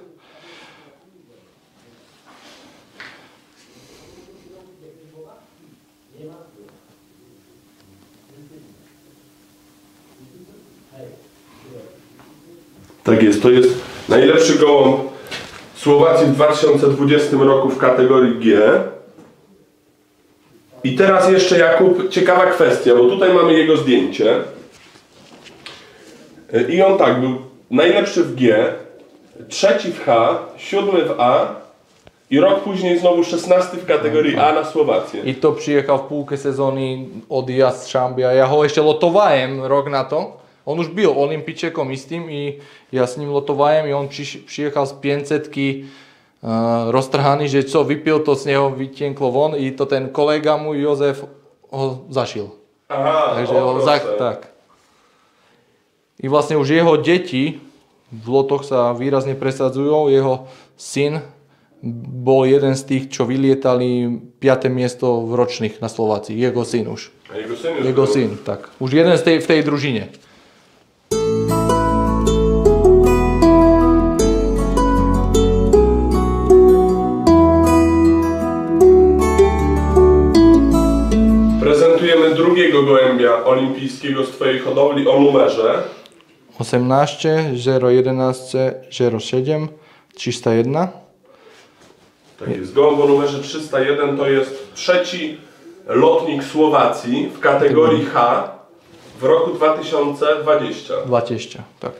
Tak jest, to jest najlepszy gołąb Słowacji w dwa tysiące dwudziestym roku w kategorii G. I teraz jeszcze, Jakub, ciekawa kwestia, bo tutaj mamy jego zdjęcie. I on tak, był najlepszy w G, trzeci w H, siódmy w A i rok później znowu szesnasty w kategorii A na Słowację. I to przyjechał w półkę sezóny od Jastrzębia. Ja ho ešte lotowałem rok na to. On už byl olympijčekom istým i ja s ním lotovałem i on přiš, přijechal z pięćsetki uh, roztrhaný, že co vypil, to z neho vytienklo von i to ten kolega môj Jozef ho zašil. Aha, Takže o, ho za, tak. I vlastne už jeho deti v lotoch sa výrazne presadzujú. Jeho syn bol jeden z tých, čo vylietali piate miesto v ročných na Slovácii. Jeho syn už. A jego syn już Jego był. syn, tak. Už jeden z tej, v tej družine. Prezentujemy drugiego gołębia olimpijskiego z twojej hodowli o numerze osiemnaście zero jedenaście zero siedem trzysta jeden. Tak jest. Gołąb o numerze trzysta jeden to jest trzeci lotnik Słowacji w kategorii H w roku dwa tysiące dwudziestym. dwadzieścia, tak.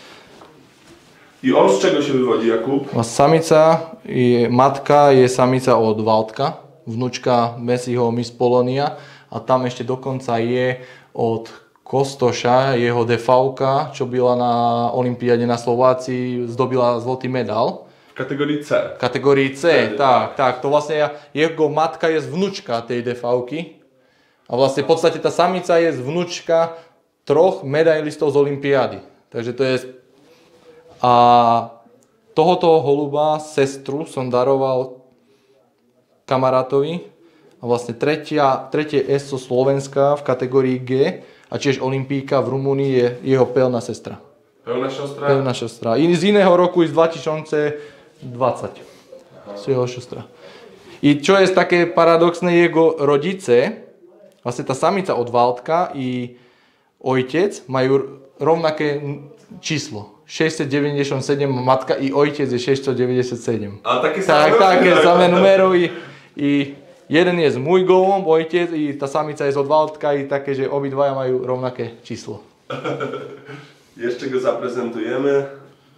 I on z czego się wywodzi, Jakub? Samica i matka je samica od Waldka, vnučka Messiho Miss Polonia a tam ešte dokonca je od Kostoša, jeho defauka, čo byla na olympiáde na Slovácii, zdobila zlatý medal. W kategorii C. V kategórii C, tak, tak. To vlastne ja, jeho matka je vnučka tej defauky. A vlastne v podstate tá samica je vnučka troch medailistov z olympiády. Takže to je... A tohoto holuba, sestru, som daroval kamarátovi. A vlastne tretia, tretie eso Slovenska v kategórii G a tiež olimpijka v Rumunii je jeho pevná sestra. Pełna siostra? Pevná sestra. I z iného roku z dva tisíce dvadsať. Z jeho sestra. I čo je také paradoxné, jeho rodice, vlastne tá samica od Waldka i ojtec majú rovnaké číslo. šesťstodeväťdesiatsedem matka i ojtec je šesťstodeväťdesiatsedem. A také Tak, samé také numery. samé numery i, i jeden je z môj gołąb, ojtec, i tá samica je z od Waldka i také, že obidvaja majú rovnaké číslo. Jeszcze go zaprezentujemy.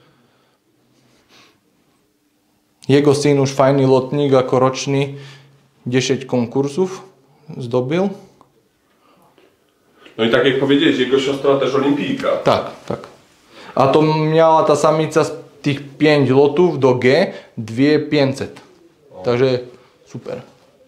Jego syn už fajný lotník, ako ročný desať konkursów zdobył. No i tak jak powiedziałeś, jego siostra też olimpijka. Tak, tak. A to miała ta samica z tych pięć lotów do G, dwie pięćset. Takže super.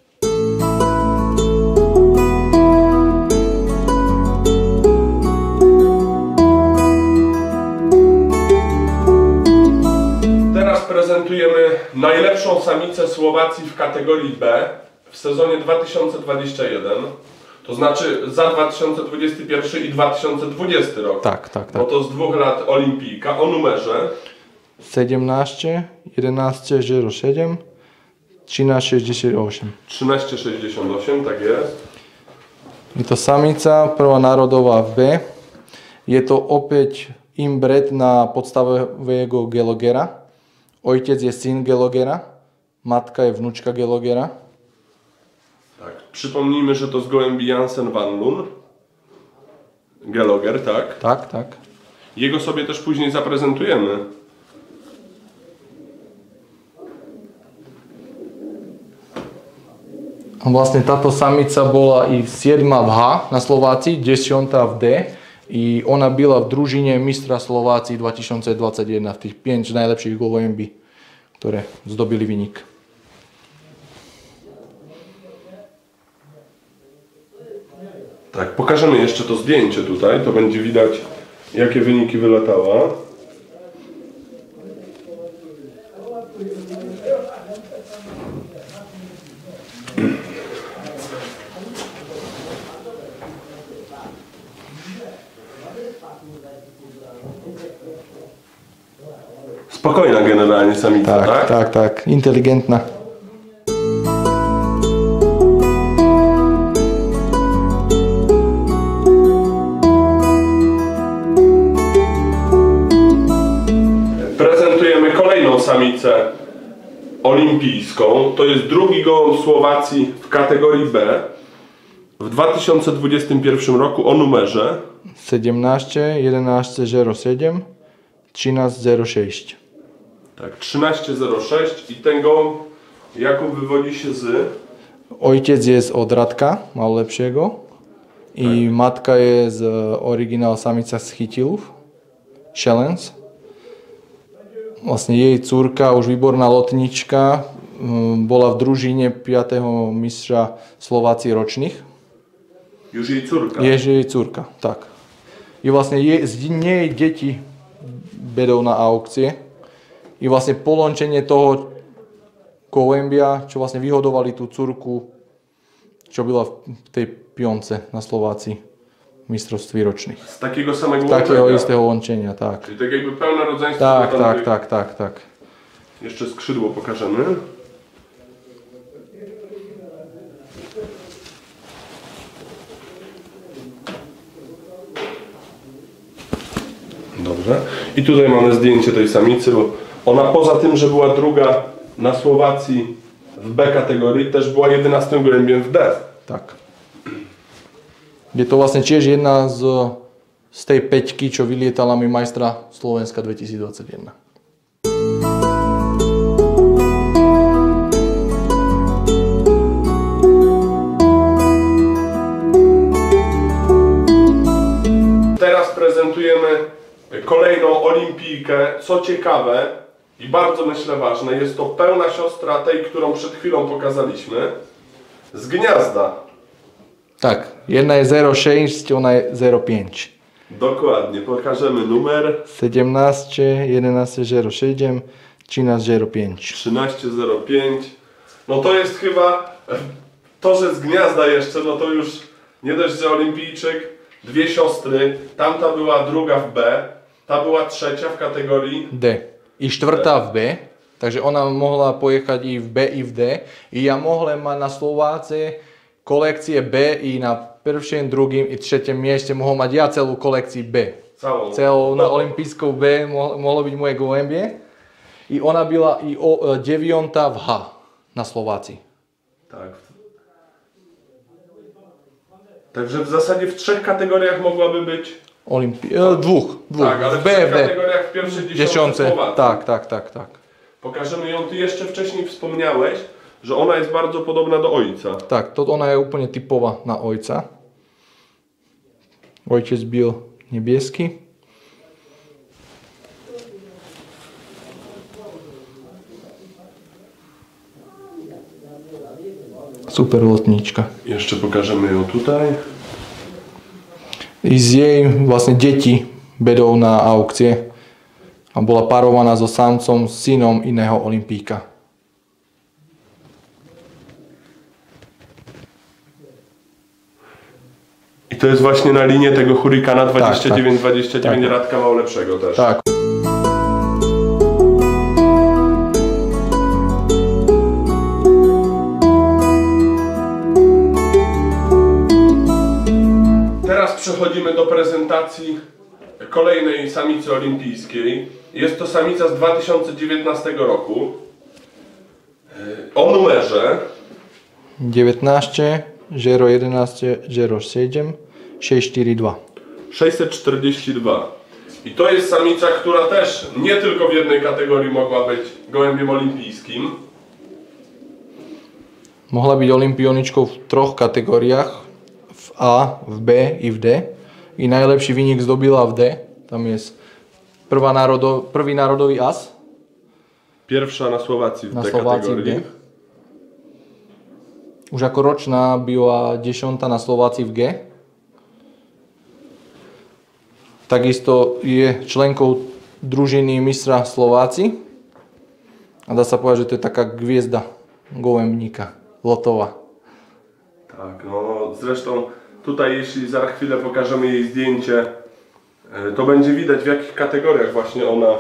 Teraz prezentujemy najlepszą samicę Słowacji w kategorii B w sezonie dwa tysiące dwudziestym pierwszym. To znaczy za dwa tysiące dwudziesty pierwszy i dwa tysiące dwudziesty rok. Tak, tak, Bo tak. to z dwóch lat olimpijka o numerze siedemnaście jedenaście zero siedem trzynaście sześćdziesiąt osiem. trzynaście sześćdziesiąt osiem, tak jest. Je to samica, prvá národová v B. Je to opäť inbred na podstavového gelogera. Ojtec je syn gelogera, matka je vnučka gelogera. Tak. Przypomnijmy, że to z gołębi Jansen van Loon. Geloger, tak? Tak, tak. Jego sobie też później zaprezentujemy. Vlastne táto samica bola i siedma v H na Slovácii, desiata v D i ona byla v družine mistra Slovácii dvetisícdvadsaťjeden v tých pięć najlepších gołębi, ktoré zdobili vynik. Tak, pokażemy jeszcze to zdjęcie tutaj, to będzie widać, jakie wyniki wylatała. Spokojna generalnie samica, tak? Tak, tak, tak. Inteligentná. Prezentujemy kolejną samicę olimpijską. To jest drugi gołąb Słowacji w kategorii B. W dwa tysiące dwudziestym pierwszym roku o numerze sedemnásť jedenásť zero sedem trynásť zero sześć. tak, trzynaście zero sześć i ten gołąb Jakub wywodzi się z... Ojciec jest od Radka, mallepšieho. I matka je z originál samica z Chytilov, Challenge. Vlastne jej dcúrka, už výborná lotnička, bola v družine piateho mistra Slovácii ročných. Już jej córka. Je, že jej dcúrka, tak. I vlastne je, z nej deti bedou na aukcie. I vlastne polončenie toho gołębia, čo vlastne vyhodovali tú cúrku, čo byla v tej pionce na Slovácii mistrovství ročných. Z takiego samego Z takiego łączenia. istého łączenia, tak. Czyli tak jakby pełne rodzeństwo. Tak, tam tak, tych- tak, tak, tak. Jeszcze skrzydło pokażemy. Dobrze. I tutaj mamy zdjęcie tej samicy, bo ona poza tym, że była druga na Słowacji w B kategorii, też była jedenastym gołębiem w D. Tak. Je to vlastne tiež jedna z, z tej peťky, čo vylietala mi majstra Slovenska dvetisícdvadsaťjeden. Teraz prezentujemy kolejną olimpijkę. Co ciekawe i bardzo myślę ważne, jest to pełna siostra tej, którą przed chwilą pokazaliśmy. Z gniazda. Tak, jedna je zero šesť, ona je zero pięć. Dokładnie, pokażemy numer sedemnásť jedenásť zero sedem trynásť zero pięć. trzynaście zero pięć. No to jest chyba to, że z gniazda jeszcze, no to już nie dość, że olimpijczyk, dwie siostry, tamta była druga w B, ta była trzecia w kategorii D. I štvrtá v B, takže ona mohla pojechať i v B, i v D. I ja mohla mať na Slováce kolekcie B i na prvším, druhým i třetím mieste mohol mať ja celú kolekciu B. całą. Celou na No, olympijskou B mohlo, mohlo byť moje gołębie. I ona byla i o, deviata v H na Slovácii. tak. Także w zasadzie w trzech kategoriach mogłaby być. Olympi- e, dwóch, dwóch. Tak, ale w w B, trzech w D. kategoriach w pierwszej dziesiątce Dziesiątce. Słowacji. Tak, tak, tak, tak. Pokażemy ją. Ty jeszcze wcześniej wspomniałeś, że ona jest bardzo podobna do ojca. Tak, to ona je úplne typová na ojca. Ojciec byl nebieský. Super lotnička. Jeszcze pokażemy ją tutaj. I z jej vlastne deti bedou na aukcie a bola parovaná so samcom, synom iného olimpíka. I to jest właśnie na linię tego Hurrikana dwadzieścia dziewięć dwadzieścia dziewięć Tak. Radka Małlepszego też. Tak. Teraz przechodzimy do prezentacji kolejnej samicy olimpijskiej. Jest to samica z dwa tysiące dziewiętnastego roku. O numerze devätnásť zero jedenásť zero sedem šesť štyri dva. sześćset czterdzieści dwa. I to jest samica, która też nie tylko w jednej kategorii mogła być gołębiem olimpijskim. Mohla byť olympioničkou v troch kategóriách, v A, v B i v D. I najlepší výnik zdobila v D. Tam jest prvá národo, prvý národový as. Pierwsza na Słowacji w Na tej Słowacji w D. kategorii. Už ako ročná byla desiąta na Slovácii v G. Takisto je členkou družiny mistra Slováci. A dá sa povedať, že to je taká hviezda gołębnika, lotowa. Tak, no zresztą tutaj jeśli za chwilę pokażemy jej zdjęcie, to będzie widać w jakich kategoriach właśnie ona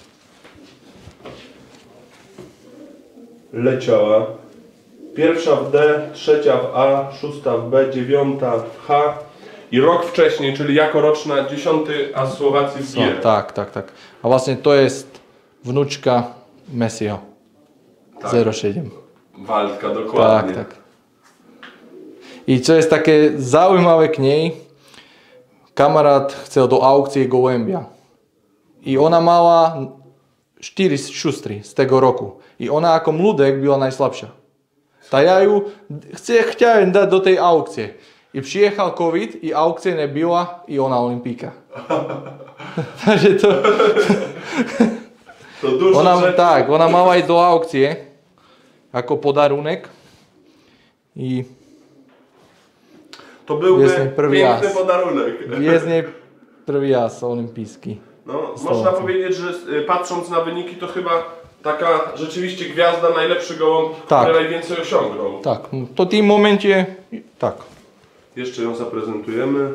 leciała. Pierwsza w D, trzecia w A, szósta w B, dziewiąta w H i rok wcześniej, czyli jako roczna dziesiąty as Słowacji w G. No, tak, tak, tak. A vlastne to je vnúčka Messiho. Tak. zero sedem. Waldka, Tak, dokładnie. tak. I čo je také zaujímavé k nej, kamarát chcel do aukcie gołębia. I ona mala štyri šustry z tego roku. I ona ako mludek byla najslabšia. Ta ja ju chce, chciałem dať do tej aukcie. I przyjechał COVID i aukcie nebyla i ona olimpijka. Takže to... To dużo Ona, rzeczy. tak, ona mala ísť do aukcie ako podarunek. I To byłby Jest mój prvý piękny as. podarunek. je z nej prvý as olimpijski. No, Z można Słowacji. powiedzieć, że y, patrząc na wyniki, to chyba taka rzeczywiście gwiazda, najlepszy gołąb, Tak. który najwięcej osiągnął. Tak, to w tym momencie tak. Jeszcze ją zaprezentujemy.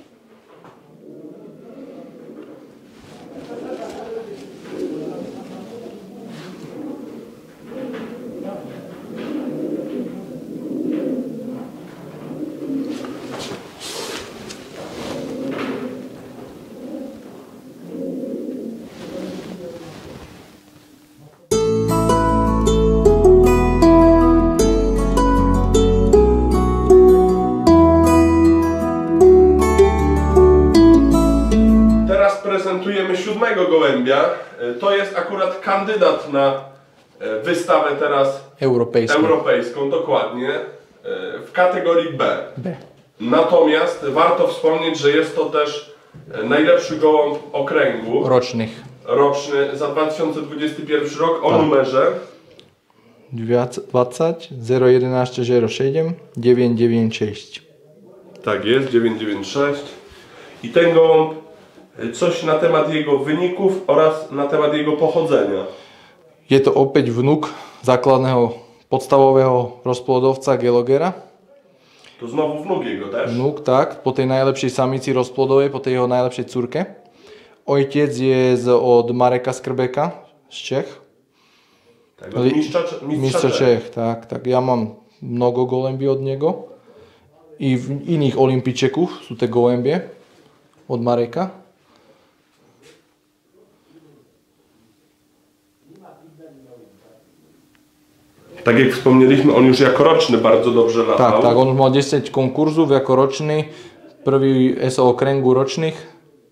Teraz prezentujemy siódmego gołębia. Y, To jest akurat kandydat na y, wystawę teraz Europejski. europejską, dokładnie, y, w kategorii B. B. Natomiast warto wspomnieć, że jest to też y, najlepszy gołąb okręgu Rocznych. roczny za dwa tysiące dwudziesty pierwszy rok o Tak. numerze dwadzieścia zero jedenaście zero siedem dziewięć dziewięć sześć. Tak jest, dziewięć dziewięć sześć. I ten gołąb, y, coś na temat jego wyników oraz na temat jego pochodzenia. Je to opäť vnuk základného podstavového rozplodovca Gelogera. To znowu wnuk jego też. Vnuk, tak, po tej najlepšej samici rozplodovej, po tej jeho najlepšej curke. Ojciec je z, od Mareka Skrbeka z Čech. Tak, od mistrza, mistrza, Mistrza Czech. Čech, tak, tak. Ja mám mnogo gołębi od niego. I v iných olimpičekov sú te gołębie od Mareka. Tak jak wspomnieliśmy, on już jako roczny bardzo dobrze latał. Tak, tak, on už mal desať konkurzów jako ročný. Prvý es o okręgu ročných.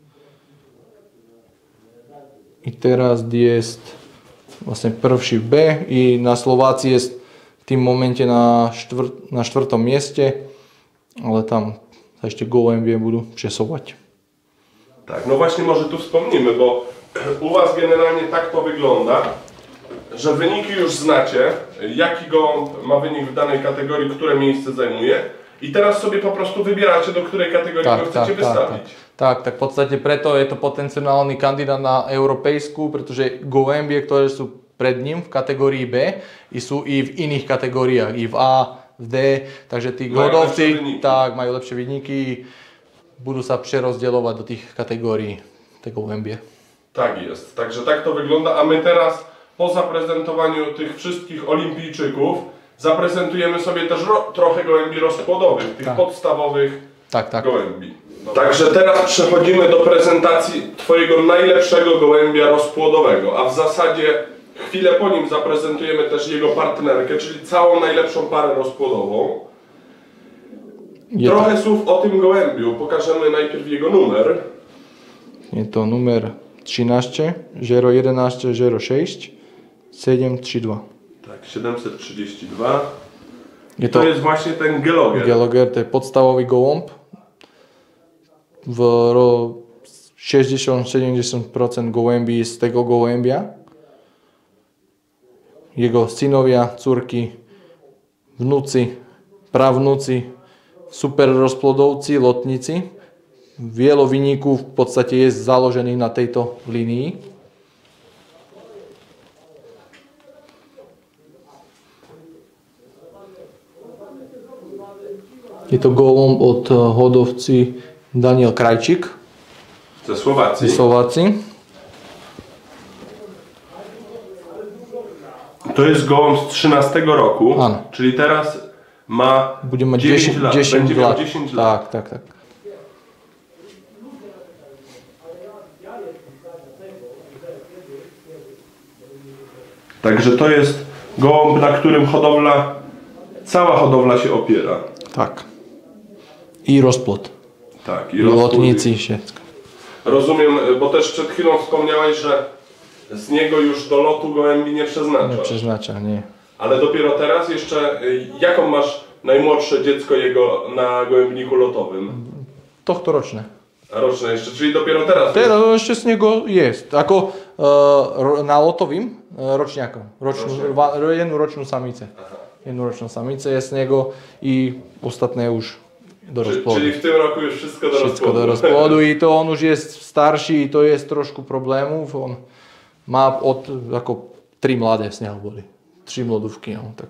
I teraz jest vlastne prvší v B i na Slovácii jest v tým momente na, štvr, na štvrtom mieste, ale tam sa ešte gołębie budú přesovať. Tak, no właśnie może tu wspomnimy, bo u Was generalnie tak to wygląda, że wyniki już znacie, jaki gołąb ma wynik w danej kategorii, które miejsce zajmuje i teraz sobie po prostu wybieracie, do której kategorii go chcecie tak, wystawić. tak, tak, v podstate preto je to potenciálny kandidát na európejskú, pretože gołębie, ktoré sú pred ním v kategórii B, i sú i v iných kategóriách, i v A, v D, takže tí Majú lepšie hodovci vyniky. tak, majú lepšie výniky, budú sa prerozdeľovať do tých kategórií, te gołębie. Tak jest, także tak to wygląda, a my teraz po zaprezentowaniu tych wszystkich olimpijczyków zaprezentujemy sobie też ro trochę gołębi rozpłodowych, tych Tak. podstawowych Tak, tak. gołębi. Także teraz przechodzimy do prezentacji Twojego najlepszego gołębia rozpłodowego, a w zasadzie chwilę po nim zaprezentujemy też jego partnerkę, czyli całą najlepszą parę rozpłodową. Je Trochę słów o tym gołębiu. Pokażemy najpierw jego numer. Je to numer trzynaście zero jedenaście zero sześć siedem trzy dwa. Tak, siedemset trzydzieści dwa. Je To to jest właśnie ten geloger. Geloger, to je podstavový gołąb. W ro sześćdziesiąt do siedemdziesięciu procent gołębi z tego gołębia. Jego synovia, córky, vnúci, pravnúci, super rozplodovci, lotníci. Wielu vyníků v podstate je založených na tejto línii. Je to gołąb od hodowcy Daniel Krajčík Ze Słowacji. ze Slováci. To jest gołąb z trzynastego roku. Ano. Czyli teraz ma Bude mať dziewięć dziesięć, lat. dziesięć Będzie miał lat. dziesięć lat. Tak, tak, tak. Także to jest gołąb, na którym hodowla, cała hodowla się opiera. Tak. I rozplod. Tak, i I rozpój. lotníci, všetko. Rozumiem, bo też przed chwilą wspomniałeś, że z niego już do lotu gołębi nie przeznaczasz. Przeznacza, nie. Ale dopiero teraz jeszcze, y, jaką masz najmłodsze dziecko jego na gołębniku lotowym? Tohto ročné. A roczne jeszcze, czyli dopiero teraz. Teda ešte z niego jest. Ako uh, ro- na lotovým uh, ročňakom. Ročnú, va- ro- jednu ročnú samice. Jednu ročnú samice je z niego i ostatné už do Czy, rozpłodu. czyli w tym roku już wszystko do Všetko rozpłodu. do rozpłodu i to on už je starší i to je trošku problémów. On má od ako tri mladé z neho boli. Tri mladúvky, no, tak.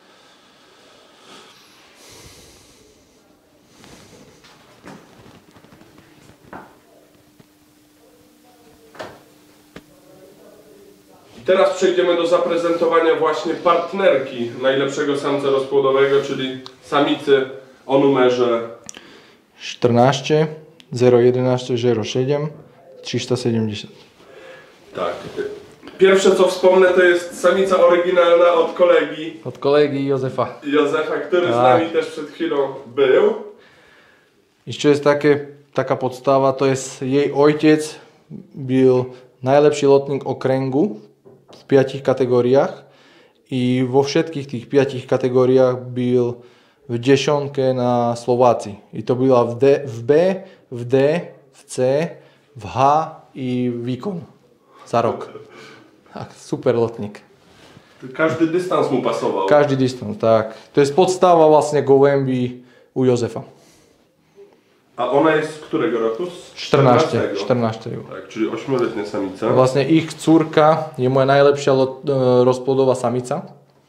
I teraz przejdziemy do zaprezentowania właśnie partnerki najlepszego samca rozpłodowego, czyli samicy o numerze štrnásť zero jedenásť zero sedem trzysta siedemdziesiąt. tak. Pierwsze co wspomnę to jest samica oryginalna od kolegi Od kolegi Jozefa. Józefa, który z Tak. nami też przed chwilą był. I čo je také, taká podstava, to je jej ojtec byl najlepší lotník okrengu v piatich kategóriách i vo všetkých tých piatich kategóriách byl v dešionke na Slováci. I to byla v, D, v B, v D, v C, v H i výkon za rok. Tak, super lotník. Każdy dystans mu pasował. Každý distans, tak. To je podstava vlastne gołębi u Jozefa. A ona jest z którego roku? Z czternastego. czternastego. Tak, czyli ośmioletnia samica. Vlastne ich córka je moja najlepšia lot, e, rozplodová samica.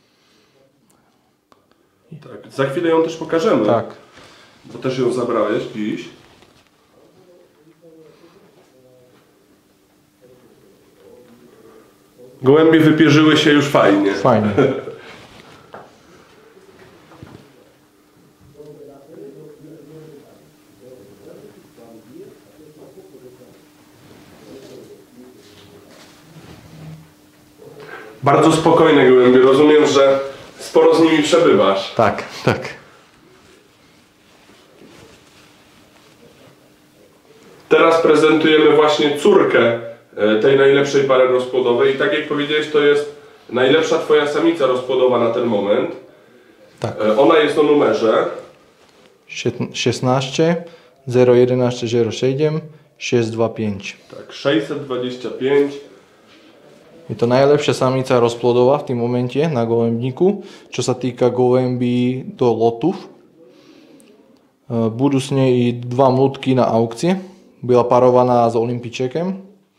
Tak, za chwilę ją też pokażemy. Tak. Bo też ją zabrałeś dziś. Gołębie wypierzyły się już fajnie. Fajne. Bardzo spokojne gołębie. Rozumiem, że sporo z nimi przebywasz. Tak, tak. Teraz prezentujemy właśnie córkę e, tej najlepszej pary rozpłodowej i tak jak powiedziałeś, to jest najlepsza twoja samica rozpłodowa na ten moment. Tak. E, Ona jest o numerze šestnásť zero jedenásť zero sedem šesť dva päť. tak, sześćset dwadzieścia pięć. Je to najlepšia samica rozplodová v tým momente na gołębníku, čo sa týka gołębí do lotu. E, Budú s nej i dva mlúdky na aukcie. Byla parovaná s Olympičekem.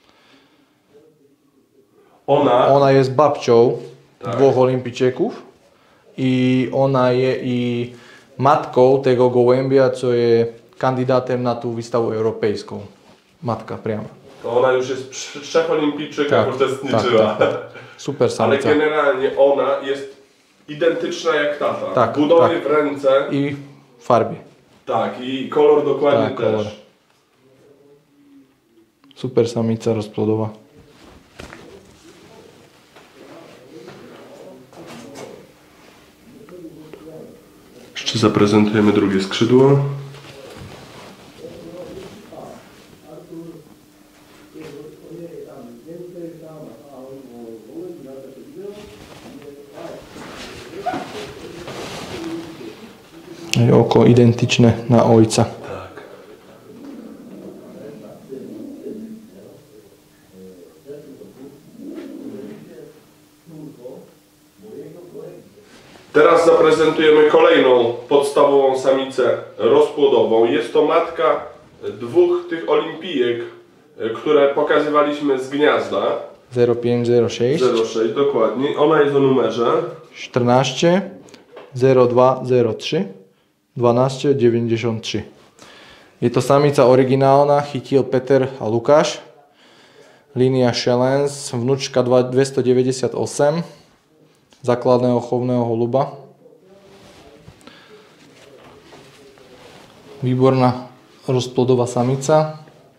Ona, Ona je s babčou Tak. dvoch Olympičekov i ona je i matkou tego gołębia, co je kandydatem na tú výstavu europejską. Matka priamo. to ona już jest przy trzech olimpijczykach Tak, uczestniczyła. tak, tak, Super Ale samica. generalnie ona jest identyczna jak tata. Tak, w budowie, tak. w ręce. I w farbie. Tak, i kolor dokładnie Tak, też. kolor. Super samica rozplodová. Ešte Zaprezentujemy drugie skrzydło. Oko identyczne na ojca. Tak. Teraz zaprezentujemy kolejną podstawową samicę rozpłodową. Jest to matka dwóch tych olimpijek, które pokazywaliśmy z gniazda. zero pięć zero sześć. zero sześć, dokładnie. Ona jest o numerze czternaście zero dwa zero trzy dwanaście dziewięćdziesiąt trzy. Je to samica oryginálna, chytil Peter a Lukáš. Línia Šelens, vnúčka dvestodeväťdesiatosem základného chovného holuba. Výborná rozplodová samica.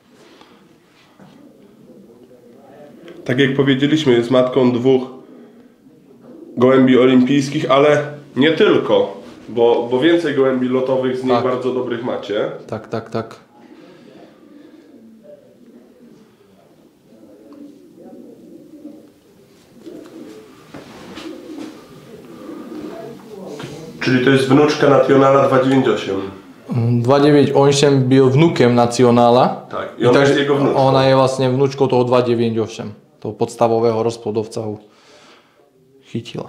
Tak jak powiedzieliśmy, jest matką dwóch gołębi olimpijskich, ale nie tylko, bo, bo więcej gołębi lotowych z nich Tak. bardzo dobrych macie. Tak, tak, tak. Czyli to jest wnuczka Nationala dwieście dziewięćdziesiąt osiem. dwieście dziewięćdziesiąt osiem byl vnukem Nacionala. Tak, i ona jest jego wnuczką. Ona je vlastne vnučkou toho dwieście dziewięćdziesiąt osiem, toho podstavového rozplodovca ho chytila.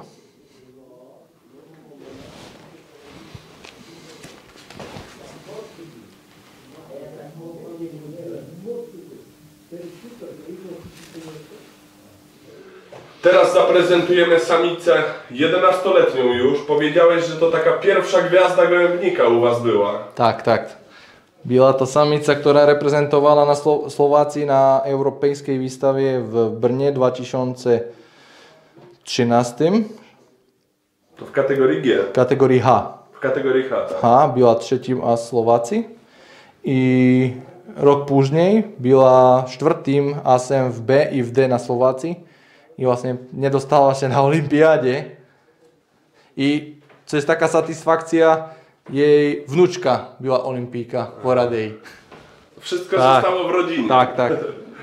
Teraz zaprezentujemy samicę jedenastoletnią już. Powiedziałeś, że to taka pierwsza gwiazda gołębnika u was była. Tak, tak. Byla to samica, ktorá reprezentovala na Slo- Slovácii na Európejskej výstave v Brne dvetisíctrinásť. To w kategorii G. V kategórii H. W kategorii H. Tak. H byla třetím a Slováci. I rok później byla štvrtým asem v B i v D na Slováci. I vlastne nedostala sa na olympiáde. I co je taká satisfakcia, jej vnučka byla olimpijka v Oradei. Wszystko Tak. zostało w rodzinie. Tak, tak.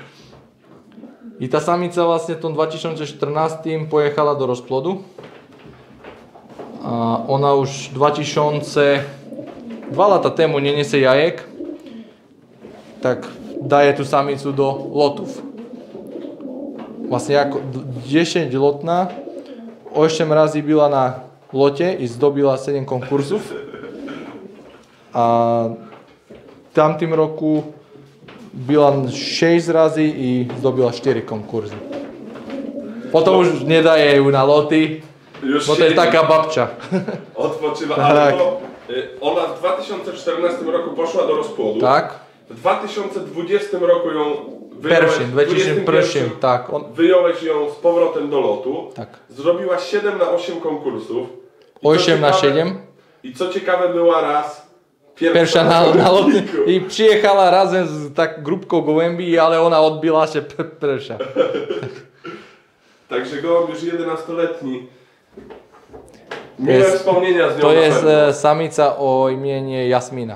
I tá samica vlastne v tom dvetisícštrnásť pojechala do rozplodu. A ona už dvetisíc dva lata temu nenese jajek, tak daje tú samicu do lotów. Vlastne ako desaťlotná, osem razy byla na lote i zdobila sedem konkursov. A tamtým roku byla šesť razy i zdobila štyri konkurzy. Potom už nedaje ju na loty, Już bo to jest siedzi, taka babcia. odpoczywa, Tak. ale to, y, ona w dwa tysiące czternastym roku poszła do rozpłodu. Tak? W dwa tysiące dwudziestym roku ją wyjąłeś, Pierwszym, dwudziestym pierwszym, tak. On, wyjąłeś ją z powrotem do lotu. tak. Zrobiła siedem na osiem konkursów. I co osiem na ciekawe- siedem. I co ciekawe, była raz pierwsza, Pierwsza na, na zawodniku. lotni. I przyjechała razem z tak grupką gołębi, ale ona odbiła się p- pierwsza. Także gołąb już jedenastoletni. Miłe Jest- wspomnienia z nią To na jest pewno. e, samica o imieniu Jasmina.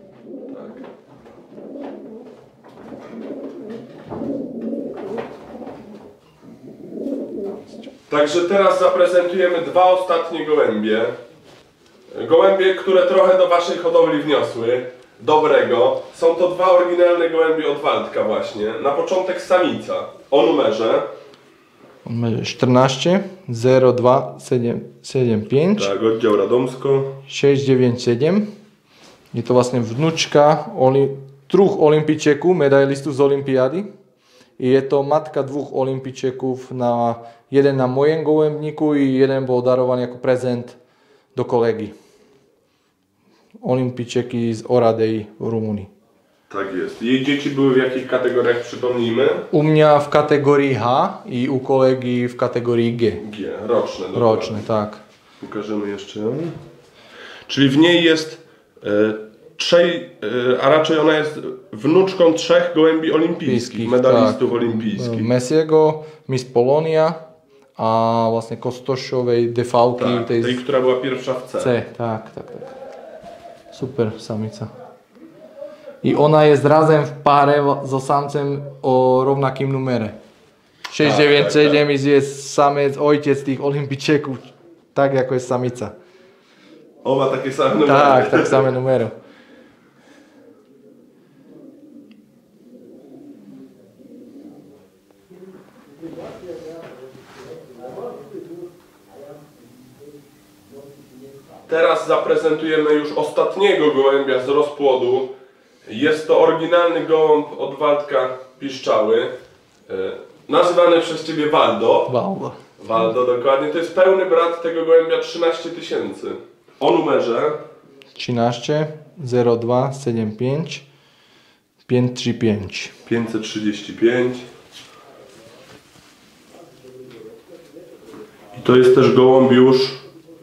Także teraz zaprezentujemy dwa ostatnie gołębie. Gołębie, które trochę do waszej hodowli wniosły. Dobrego. Są to dwa oryginalne gołębie od Waldka właśnie. Na początek samica o numerze. czternaście zero dwa siedem pięć Tak, oddział Radomsko. sześć dziewięć siedem. Je to vlastne vnučka oli, truch olympijčeků, medailistu z olympiády. I je to matka dwóch olympijčeků, na, jeden na mojem gołębniku i jeden bol darovaný ako prezent do kolegy. Olympijčeky z Oradei v Rumunii. Tak jest. Jej dzieci były w jakich kategoriach, przypomnijmy? U mňa v kategórii H i u kolegy v kategórii G. G, roczne. dokładnie. Ročné, tak. Pokażemy jeszcze ją. Czyli w niej jest e, trzej, e, a raczej ona jest wnuczką trzech gołębi olimpijskich, Olimpijskich, medalistów tak. olimpijskich. Messiego, Miss Polonia a vlastne Kostošovej Defalky, Tak, tej, tej która była pierwsza w C. C. Tak, tak, tak. Super samica. I ona jest razem w parze so samcem o rovnakým numere. sześć dziewięć siedem jest samiec, ojciec tych olimpijczyków, tak jako jest samica. Oba takie same numery. Tak, tak same numery. Teraz zaprezentujemy już ostatniego gołębia z rozpłodu. Jest to oryginalny gołąb od Waldka Piszczały, e, nazywany przez Ciebie Waldo. Waldo. Waldo, dokładnie. To jest pełny brat tego gołębia trzynaście tysięcy. O numerze trzynaście zero dwa siedem pięć pięć trzy pięć. pięćset trzydzieści pięć. I to jest też gołąb już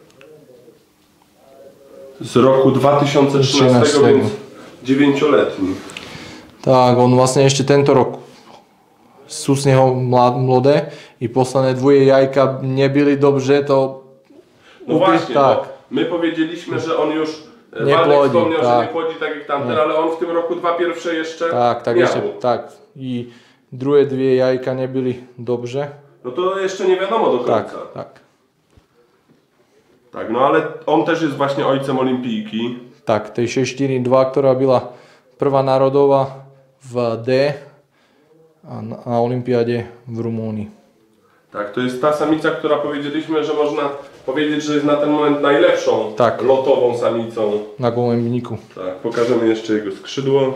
z roku dwa tysiące trzynastego, więc dziewięcioletni. Tak, on właśnie jeszcze tento rok sú z neho młode i posledné dvoje jajka nie byli dobrze, to No upi- właśnie, tak. bo my powiedzieliśmy, że on już Nie Waldek plodzi, wspomniał, że tak. nie płodzi tak jak tamten, ale on w tym roku dwa pierwsze jeszcze Tak, tak miał. jeszcze, tak. I drugie dwie jajka nie byli dobrze. No to jeszcze nie wiadomo do końca. Tak, tak. Tak, no ale on też jest właśnie ojcem olimpijki. Tak, tej sześć cztery dwa, która była prvá národová w D a na na olympiadzie w Rumunii. Tak, to jest ta samica, która powiedzieliśmy, że można powiedzieć, że jest na ten moment najlepszą Tak. lotową samicą. Na gołębniku. Tak, pokażemy jeszcze jego skrzydło.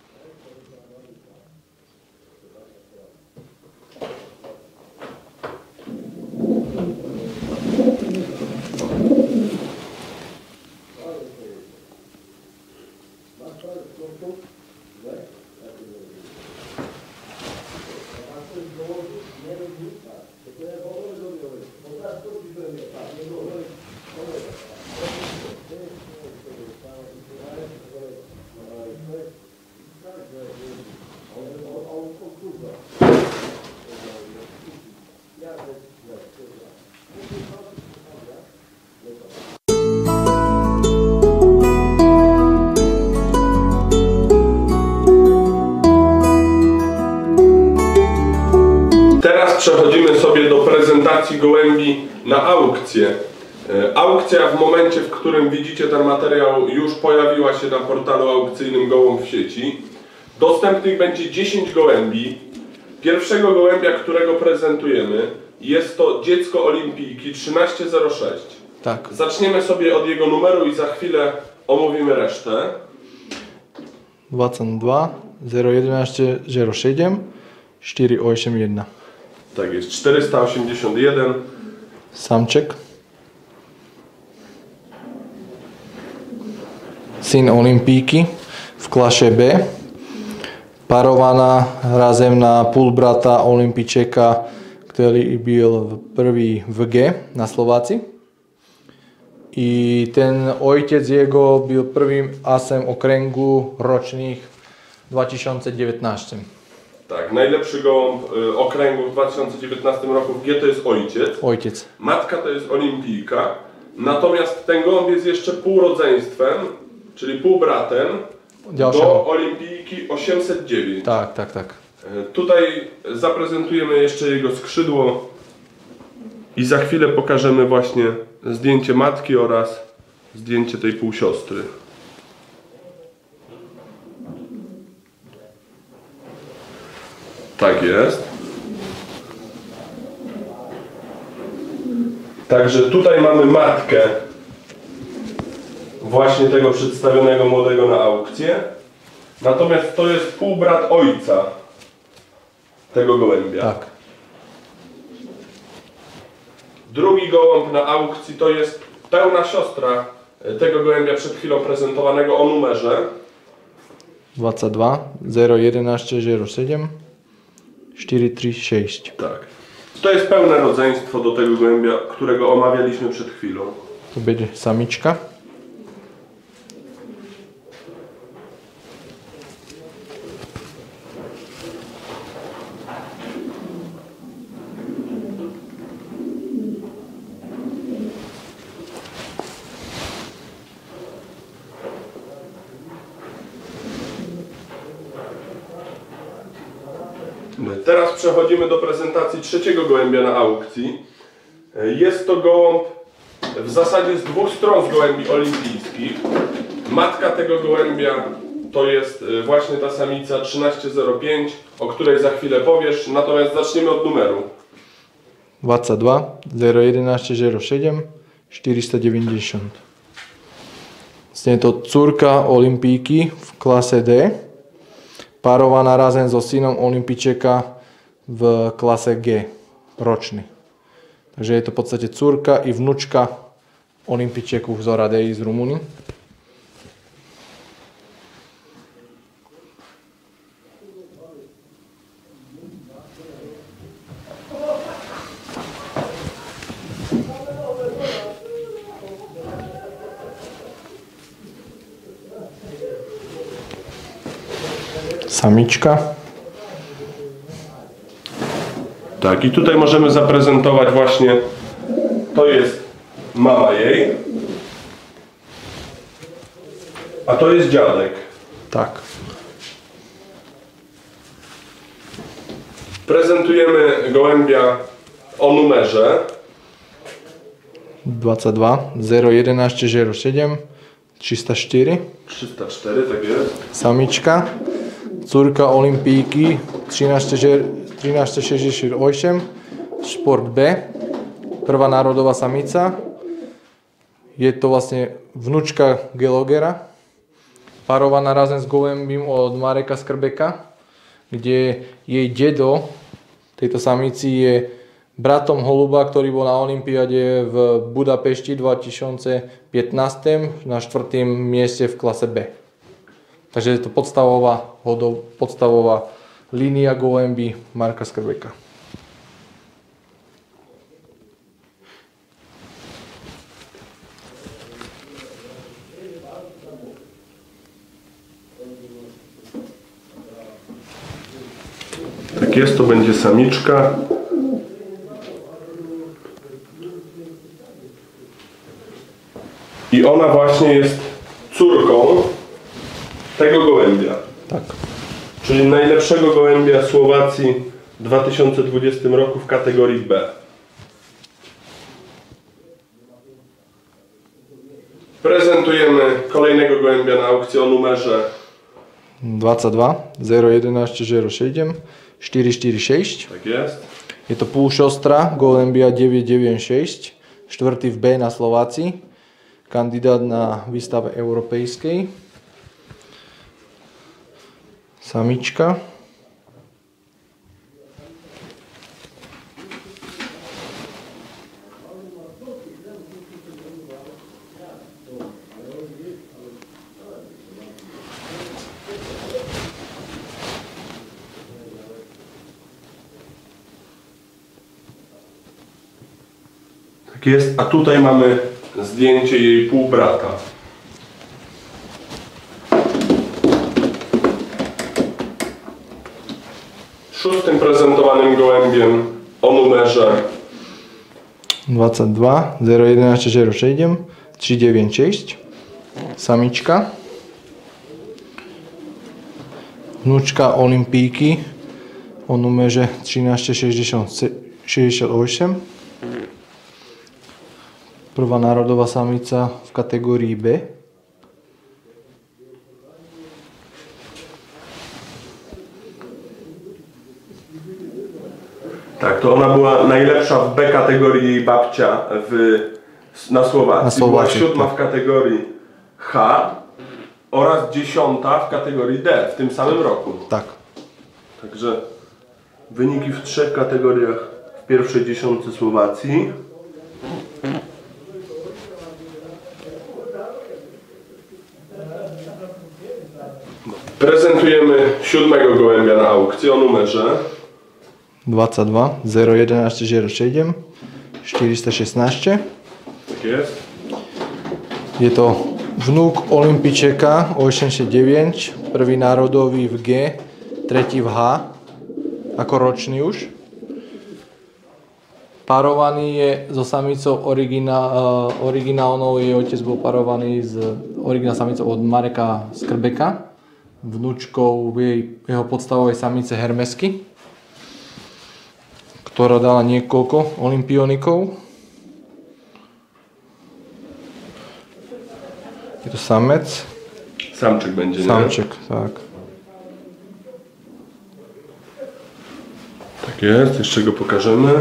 Teraz przechodzimy sobie do prezentacji gołębi na aukcję. E, Aukcja w momencie, w którym widzicie ten materiał, już pojawiła się na portalu aukcyjnym Gołąb w sieci. Dostępnych będzie dziesięć gołębi. Pierwszego gołębia, którego prezentujemy, jest to dziecko olimpijki trzynaście zero sześć. Tak. Zaczniemy sobie od jego numeru i za chwilę omówimy resztę. dwadzieścia dwa zero jedenaście zero siedem cztery osiem jeden. Tak jest, czterysta osiemdziesiąt jeden. Samček. Syn olimpijky v klaše B. Parovaná razem na půlbrata olimpijčeka, ktorý byl prvý v G na Slováci. I ten ojciec jego byl prvým asem okręgu ročných dwa tysiące dziewiętnaście. Tak, najlepszy gołąb y, okręgu w dwa tysiące dziewiętnastym roku w G to jest ojciec. Ojciec. Matka to jest olimpijka. Natomiast ten gołąb jest jeszcze półrodzeństwem, czyli półbratem Dalszym. do olimpijki osiemset dziewięć. Tak, tak, tak. Y, Tutaj zaprezentujemy jeszcze jego skrzydło i za chwilę pokażemy właśnie zdjęcie matki oraz zdjęcie tej półsiostry. Tak jest. Także tutaj mamy matkę właśnie tego przedstawionego młodego na aukcję. Natomiast to jest półbrat ojca tego gołębia. Tak. Drugi gołąb na aukcji to jest pełna siostra tego gołębia przed chwilą prezentowanego o numerze. dwadzieścia dwa zero jedenaście zero siedem cztery trzy sześć. Tak. To jest pełne rodzeństwo do tego gołębia, którego omawialiśmy przed chwilą. To będzie samiczka. Teraz przechodzimy do prezentacji trzeciego gołębia na aukcji. Jest to gołąb w zasadzie z dwóch stron z gołębi olimpijskich. Matka tego gołębia to jest właśnie ta samica trzynaście zero pięć, o której za chwilę powiesz, natomiast zaczniemy od numeru. dwadzieścia dwa zero jedenaście zero siedem czterysta dziewięćdziesiąt. Jest to córka olimpijki w klase D, parowana razem so synom olimpijčeka w klase G, ročný. Takže je to v podstate córka i vnučka olimpijčeku z Oradei z Rumuny. Samiczka. Tak, i tutaj możemy zaprezentować właśnie, to jest mama jej, a to jest dziadek. Tak. Prezentujemy gołębia o numerze. dwadzieścia dwa zero jedenaście zero siedem trzysta cztery. trzysta cztery, tak jest. Samiczka. Córka olimpijki trzynaście sześćdziesiąt osiem, šport B, prvá národová samica. Je to vlastne vnučka Gelogera, parovaná razem s gołębím od Mareka Skrbeka, kde jej dedo tejto samici je bratom holuba, ktorý bol na olympiáde v Budapešti dvetisícpätnásť na štvrtém mieste v klase B. Takže je to podstavová, hodov, podstavová línia gołębi Marka Skrbeka. Tak jest, to będzie samiczka. I ona właśnie jest córką tego gołębia. Tak. Czyli najlepszego gołębia Słowacji w dwa tysiące dwudziestym roku w kategorii B. Prezentujemy kolejnego gołębia na aukcji o numerze dwadzieścia dwa zero jedenaście zero siedem czterysta czterdzieści sześć. Tak jest. Je to półsiostra gołębia dziewięćset dziewięćdziesiąt sześć, czwarty w B na Słowacji, kandydát na výstave europejskiej. Samička. Tak jest, a tutaj mamy zdjęcie jej półbrata. Szóstym prezentowanym gołębiem o numerze dwadzieścia dwa zero jedenaście zero siedem trzysta dziewięćdziesiąt sześć. Samička. Vnučka olimpijky o numerze trzynaście sześćdziesiąt osiem. Prvá národová samica v kategórii B. Tak, to ona była najlepsza w B kategorii jej babcia w, na Słowacji. Na Słowacji, była siódma tak. w kategorii H oraz dziesiąta w kategorii D w tym samym roku. Tak. Także wyniki w trzech kategoriach w pierwszej dziesiątce Słowacji. Prezentujemy siódmego gołębia na aukcji o numerze dwadzieścia dwa zero jedenaście zero siedem czterysta szesnaście. Tak jest. Je to vnúk Olimpijčeka osiemdziesiąt dziewięć, prvý národový v G, tretí v H, ako ročný už. Parovaný je so samicou origina, uh, originálnou, jej otec bol parovaný s originál samicou od Mareka Skrbeka, vnúčkou jej, jeho podstavovej samice Hermesky. ktorá dala niekoľko olympionikov. Je to samec. Samczyk będzie, nie? Samczyk, tak. Tak jest, jeszcze go pokażemy.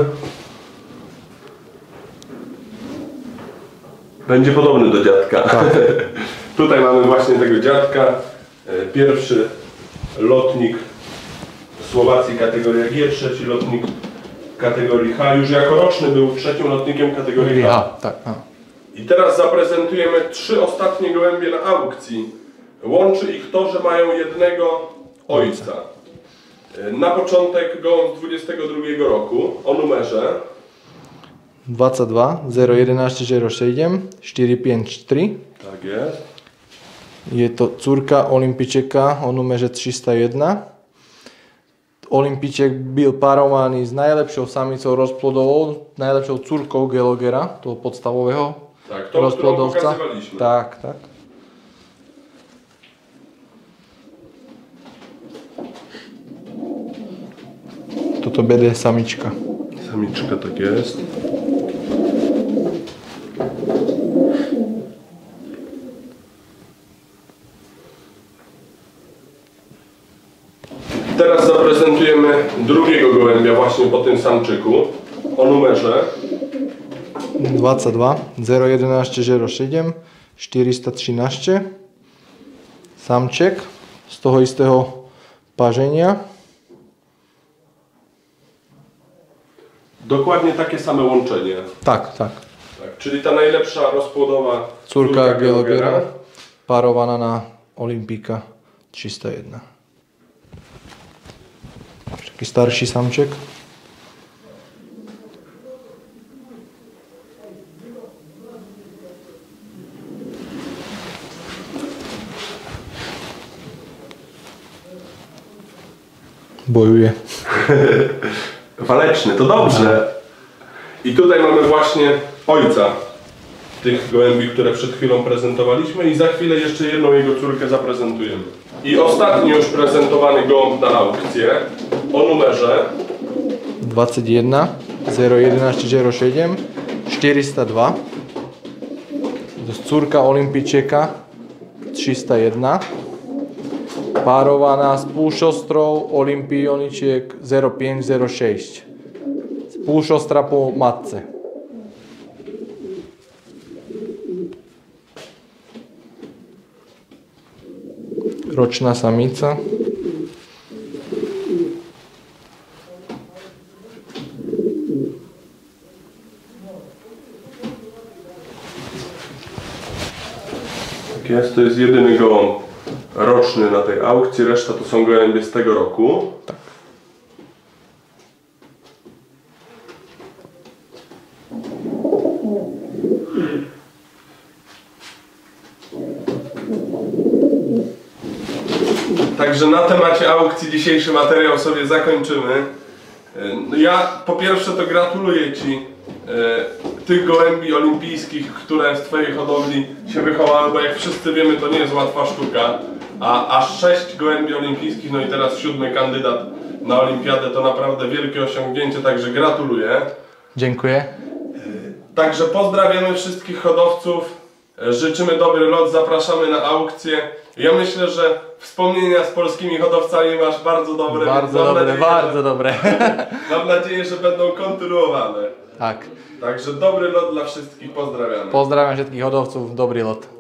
Będzie podobny do dziadka. Tak. Tutaj mamy właśnie tego dziadka. E, Pierwszy lotnik Słowacji kategoria G, trzeci lotnik kategorii H. Już jako roczny był trzecim lotnikiem kategorii H. Aha, tak. A. I teraz zaprezentujemy trzy ostatnie gołębie na aukcji. Łączy ich to, że mają jednego ojca. Na początek gołąb z dwudziestego drugiego roku o numerze dvadsaťdva zero jedenásť zero sedem štyri päť tri. tak jest. Je to cúrka Olympičeka o numerze trzysta jeden. Olympiček byl párovaný s najlepšou samicou rozplodovou, najlepšou cúrkou Gelogera, toho podstavového Tak, to, którą rozplodovca. pokazywaliśmy. Tak, tak. Toto bude samička. Samiczka tak jest. Teraz zaprezentujemy drugiego gołębia właśnie po tym samczyku o numerze dvadsaťdva zero jedenásť zero sedem štyristo trinásť. Samček z toho istého parzenia. dokładnie takie same łączenie. Tak, tak. Tak, czyli ta najlepsza rozpłodowa Córka Gelogera, parowana na Olympika trzysta jeden. Taký starší samček. Bojuje. waleczny, to dobrze. I tutaj mamy właśnie ojca tych gołębi, które przed chwilą prezentowaliśmy i za chwilę jeszcze jedną jego córkę zaprezentujemy. I ostatni już prezentowany gołąb na aukcję o numerze dvadsaťjeden zero jedenásť zero sedem štyristo dva. To je cúrka Olympičeka trzysta jeden. Párovaná s púšostrou Olympioničiek zero päť zero šesť. Púšostra po matce. Ročná samica. Tak jest, to jest jedyny gołąb roczny na tej aukcji, reszta to są gołębie z tego roku. Tak. Także na temacie aukcji dzisiejszy materiał sobie zakończymy. No ja po pierwsze to gratuluję Ci e, tych gołębi olimpijskich, które z Twojej hodowli się wychowały, bo jak wszyscy wiemy, to nie jest łatwa sztuka. A aż sześć gołębi olimpijskich, no i teraz siódmy kandydat na olimpiadę, to naprawdę wielkie osiągnięcie, także gratuluję. Dziękuję. Także pozdrawiamy wszystkich hodowców, życzymy dobry lot, zapraszamy na aukcję. Ja myślę, że wspomnienia z polskimi hodowcami masz bardzo dobre. Bardzo więc mam dobre, nadzieję, bardzo że, dobre. mam nadzieję, że będą kontynuowane. Tak. Także dobry lot dla wszystkich, pozdrawiamy. Pozdrawiam všetkých hodovcov, dobrý lot.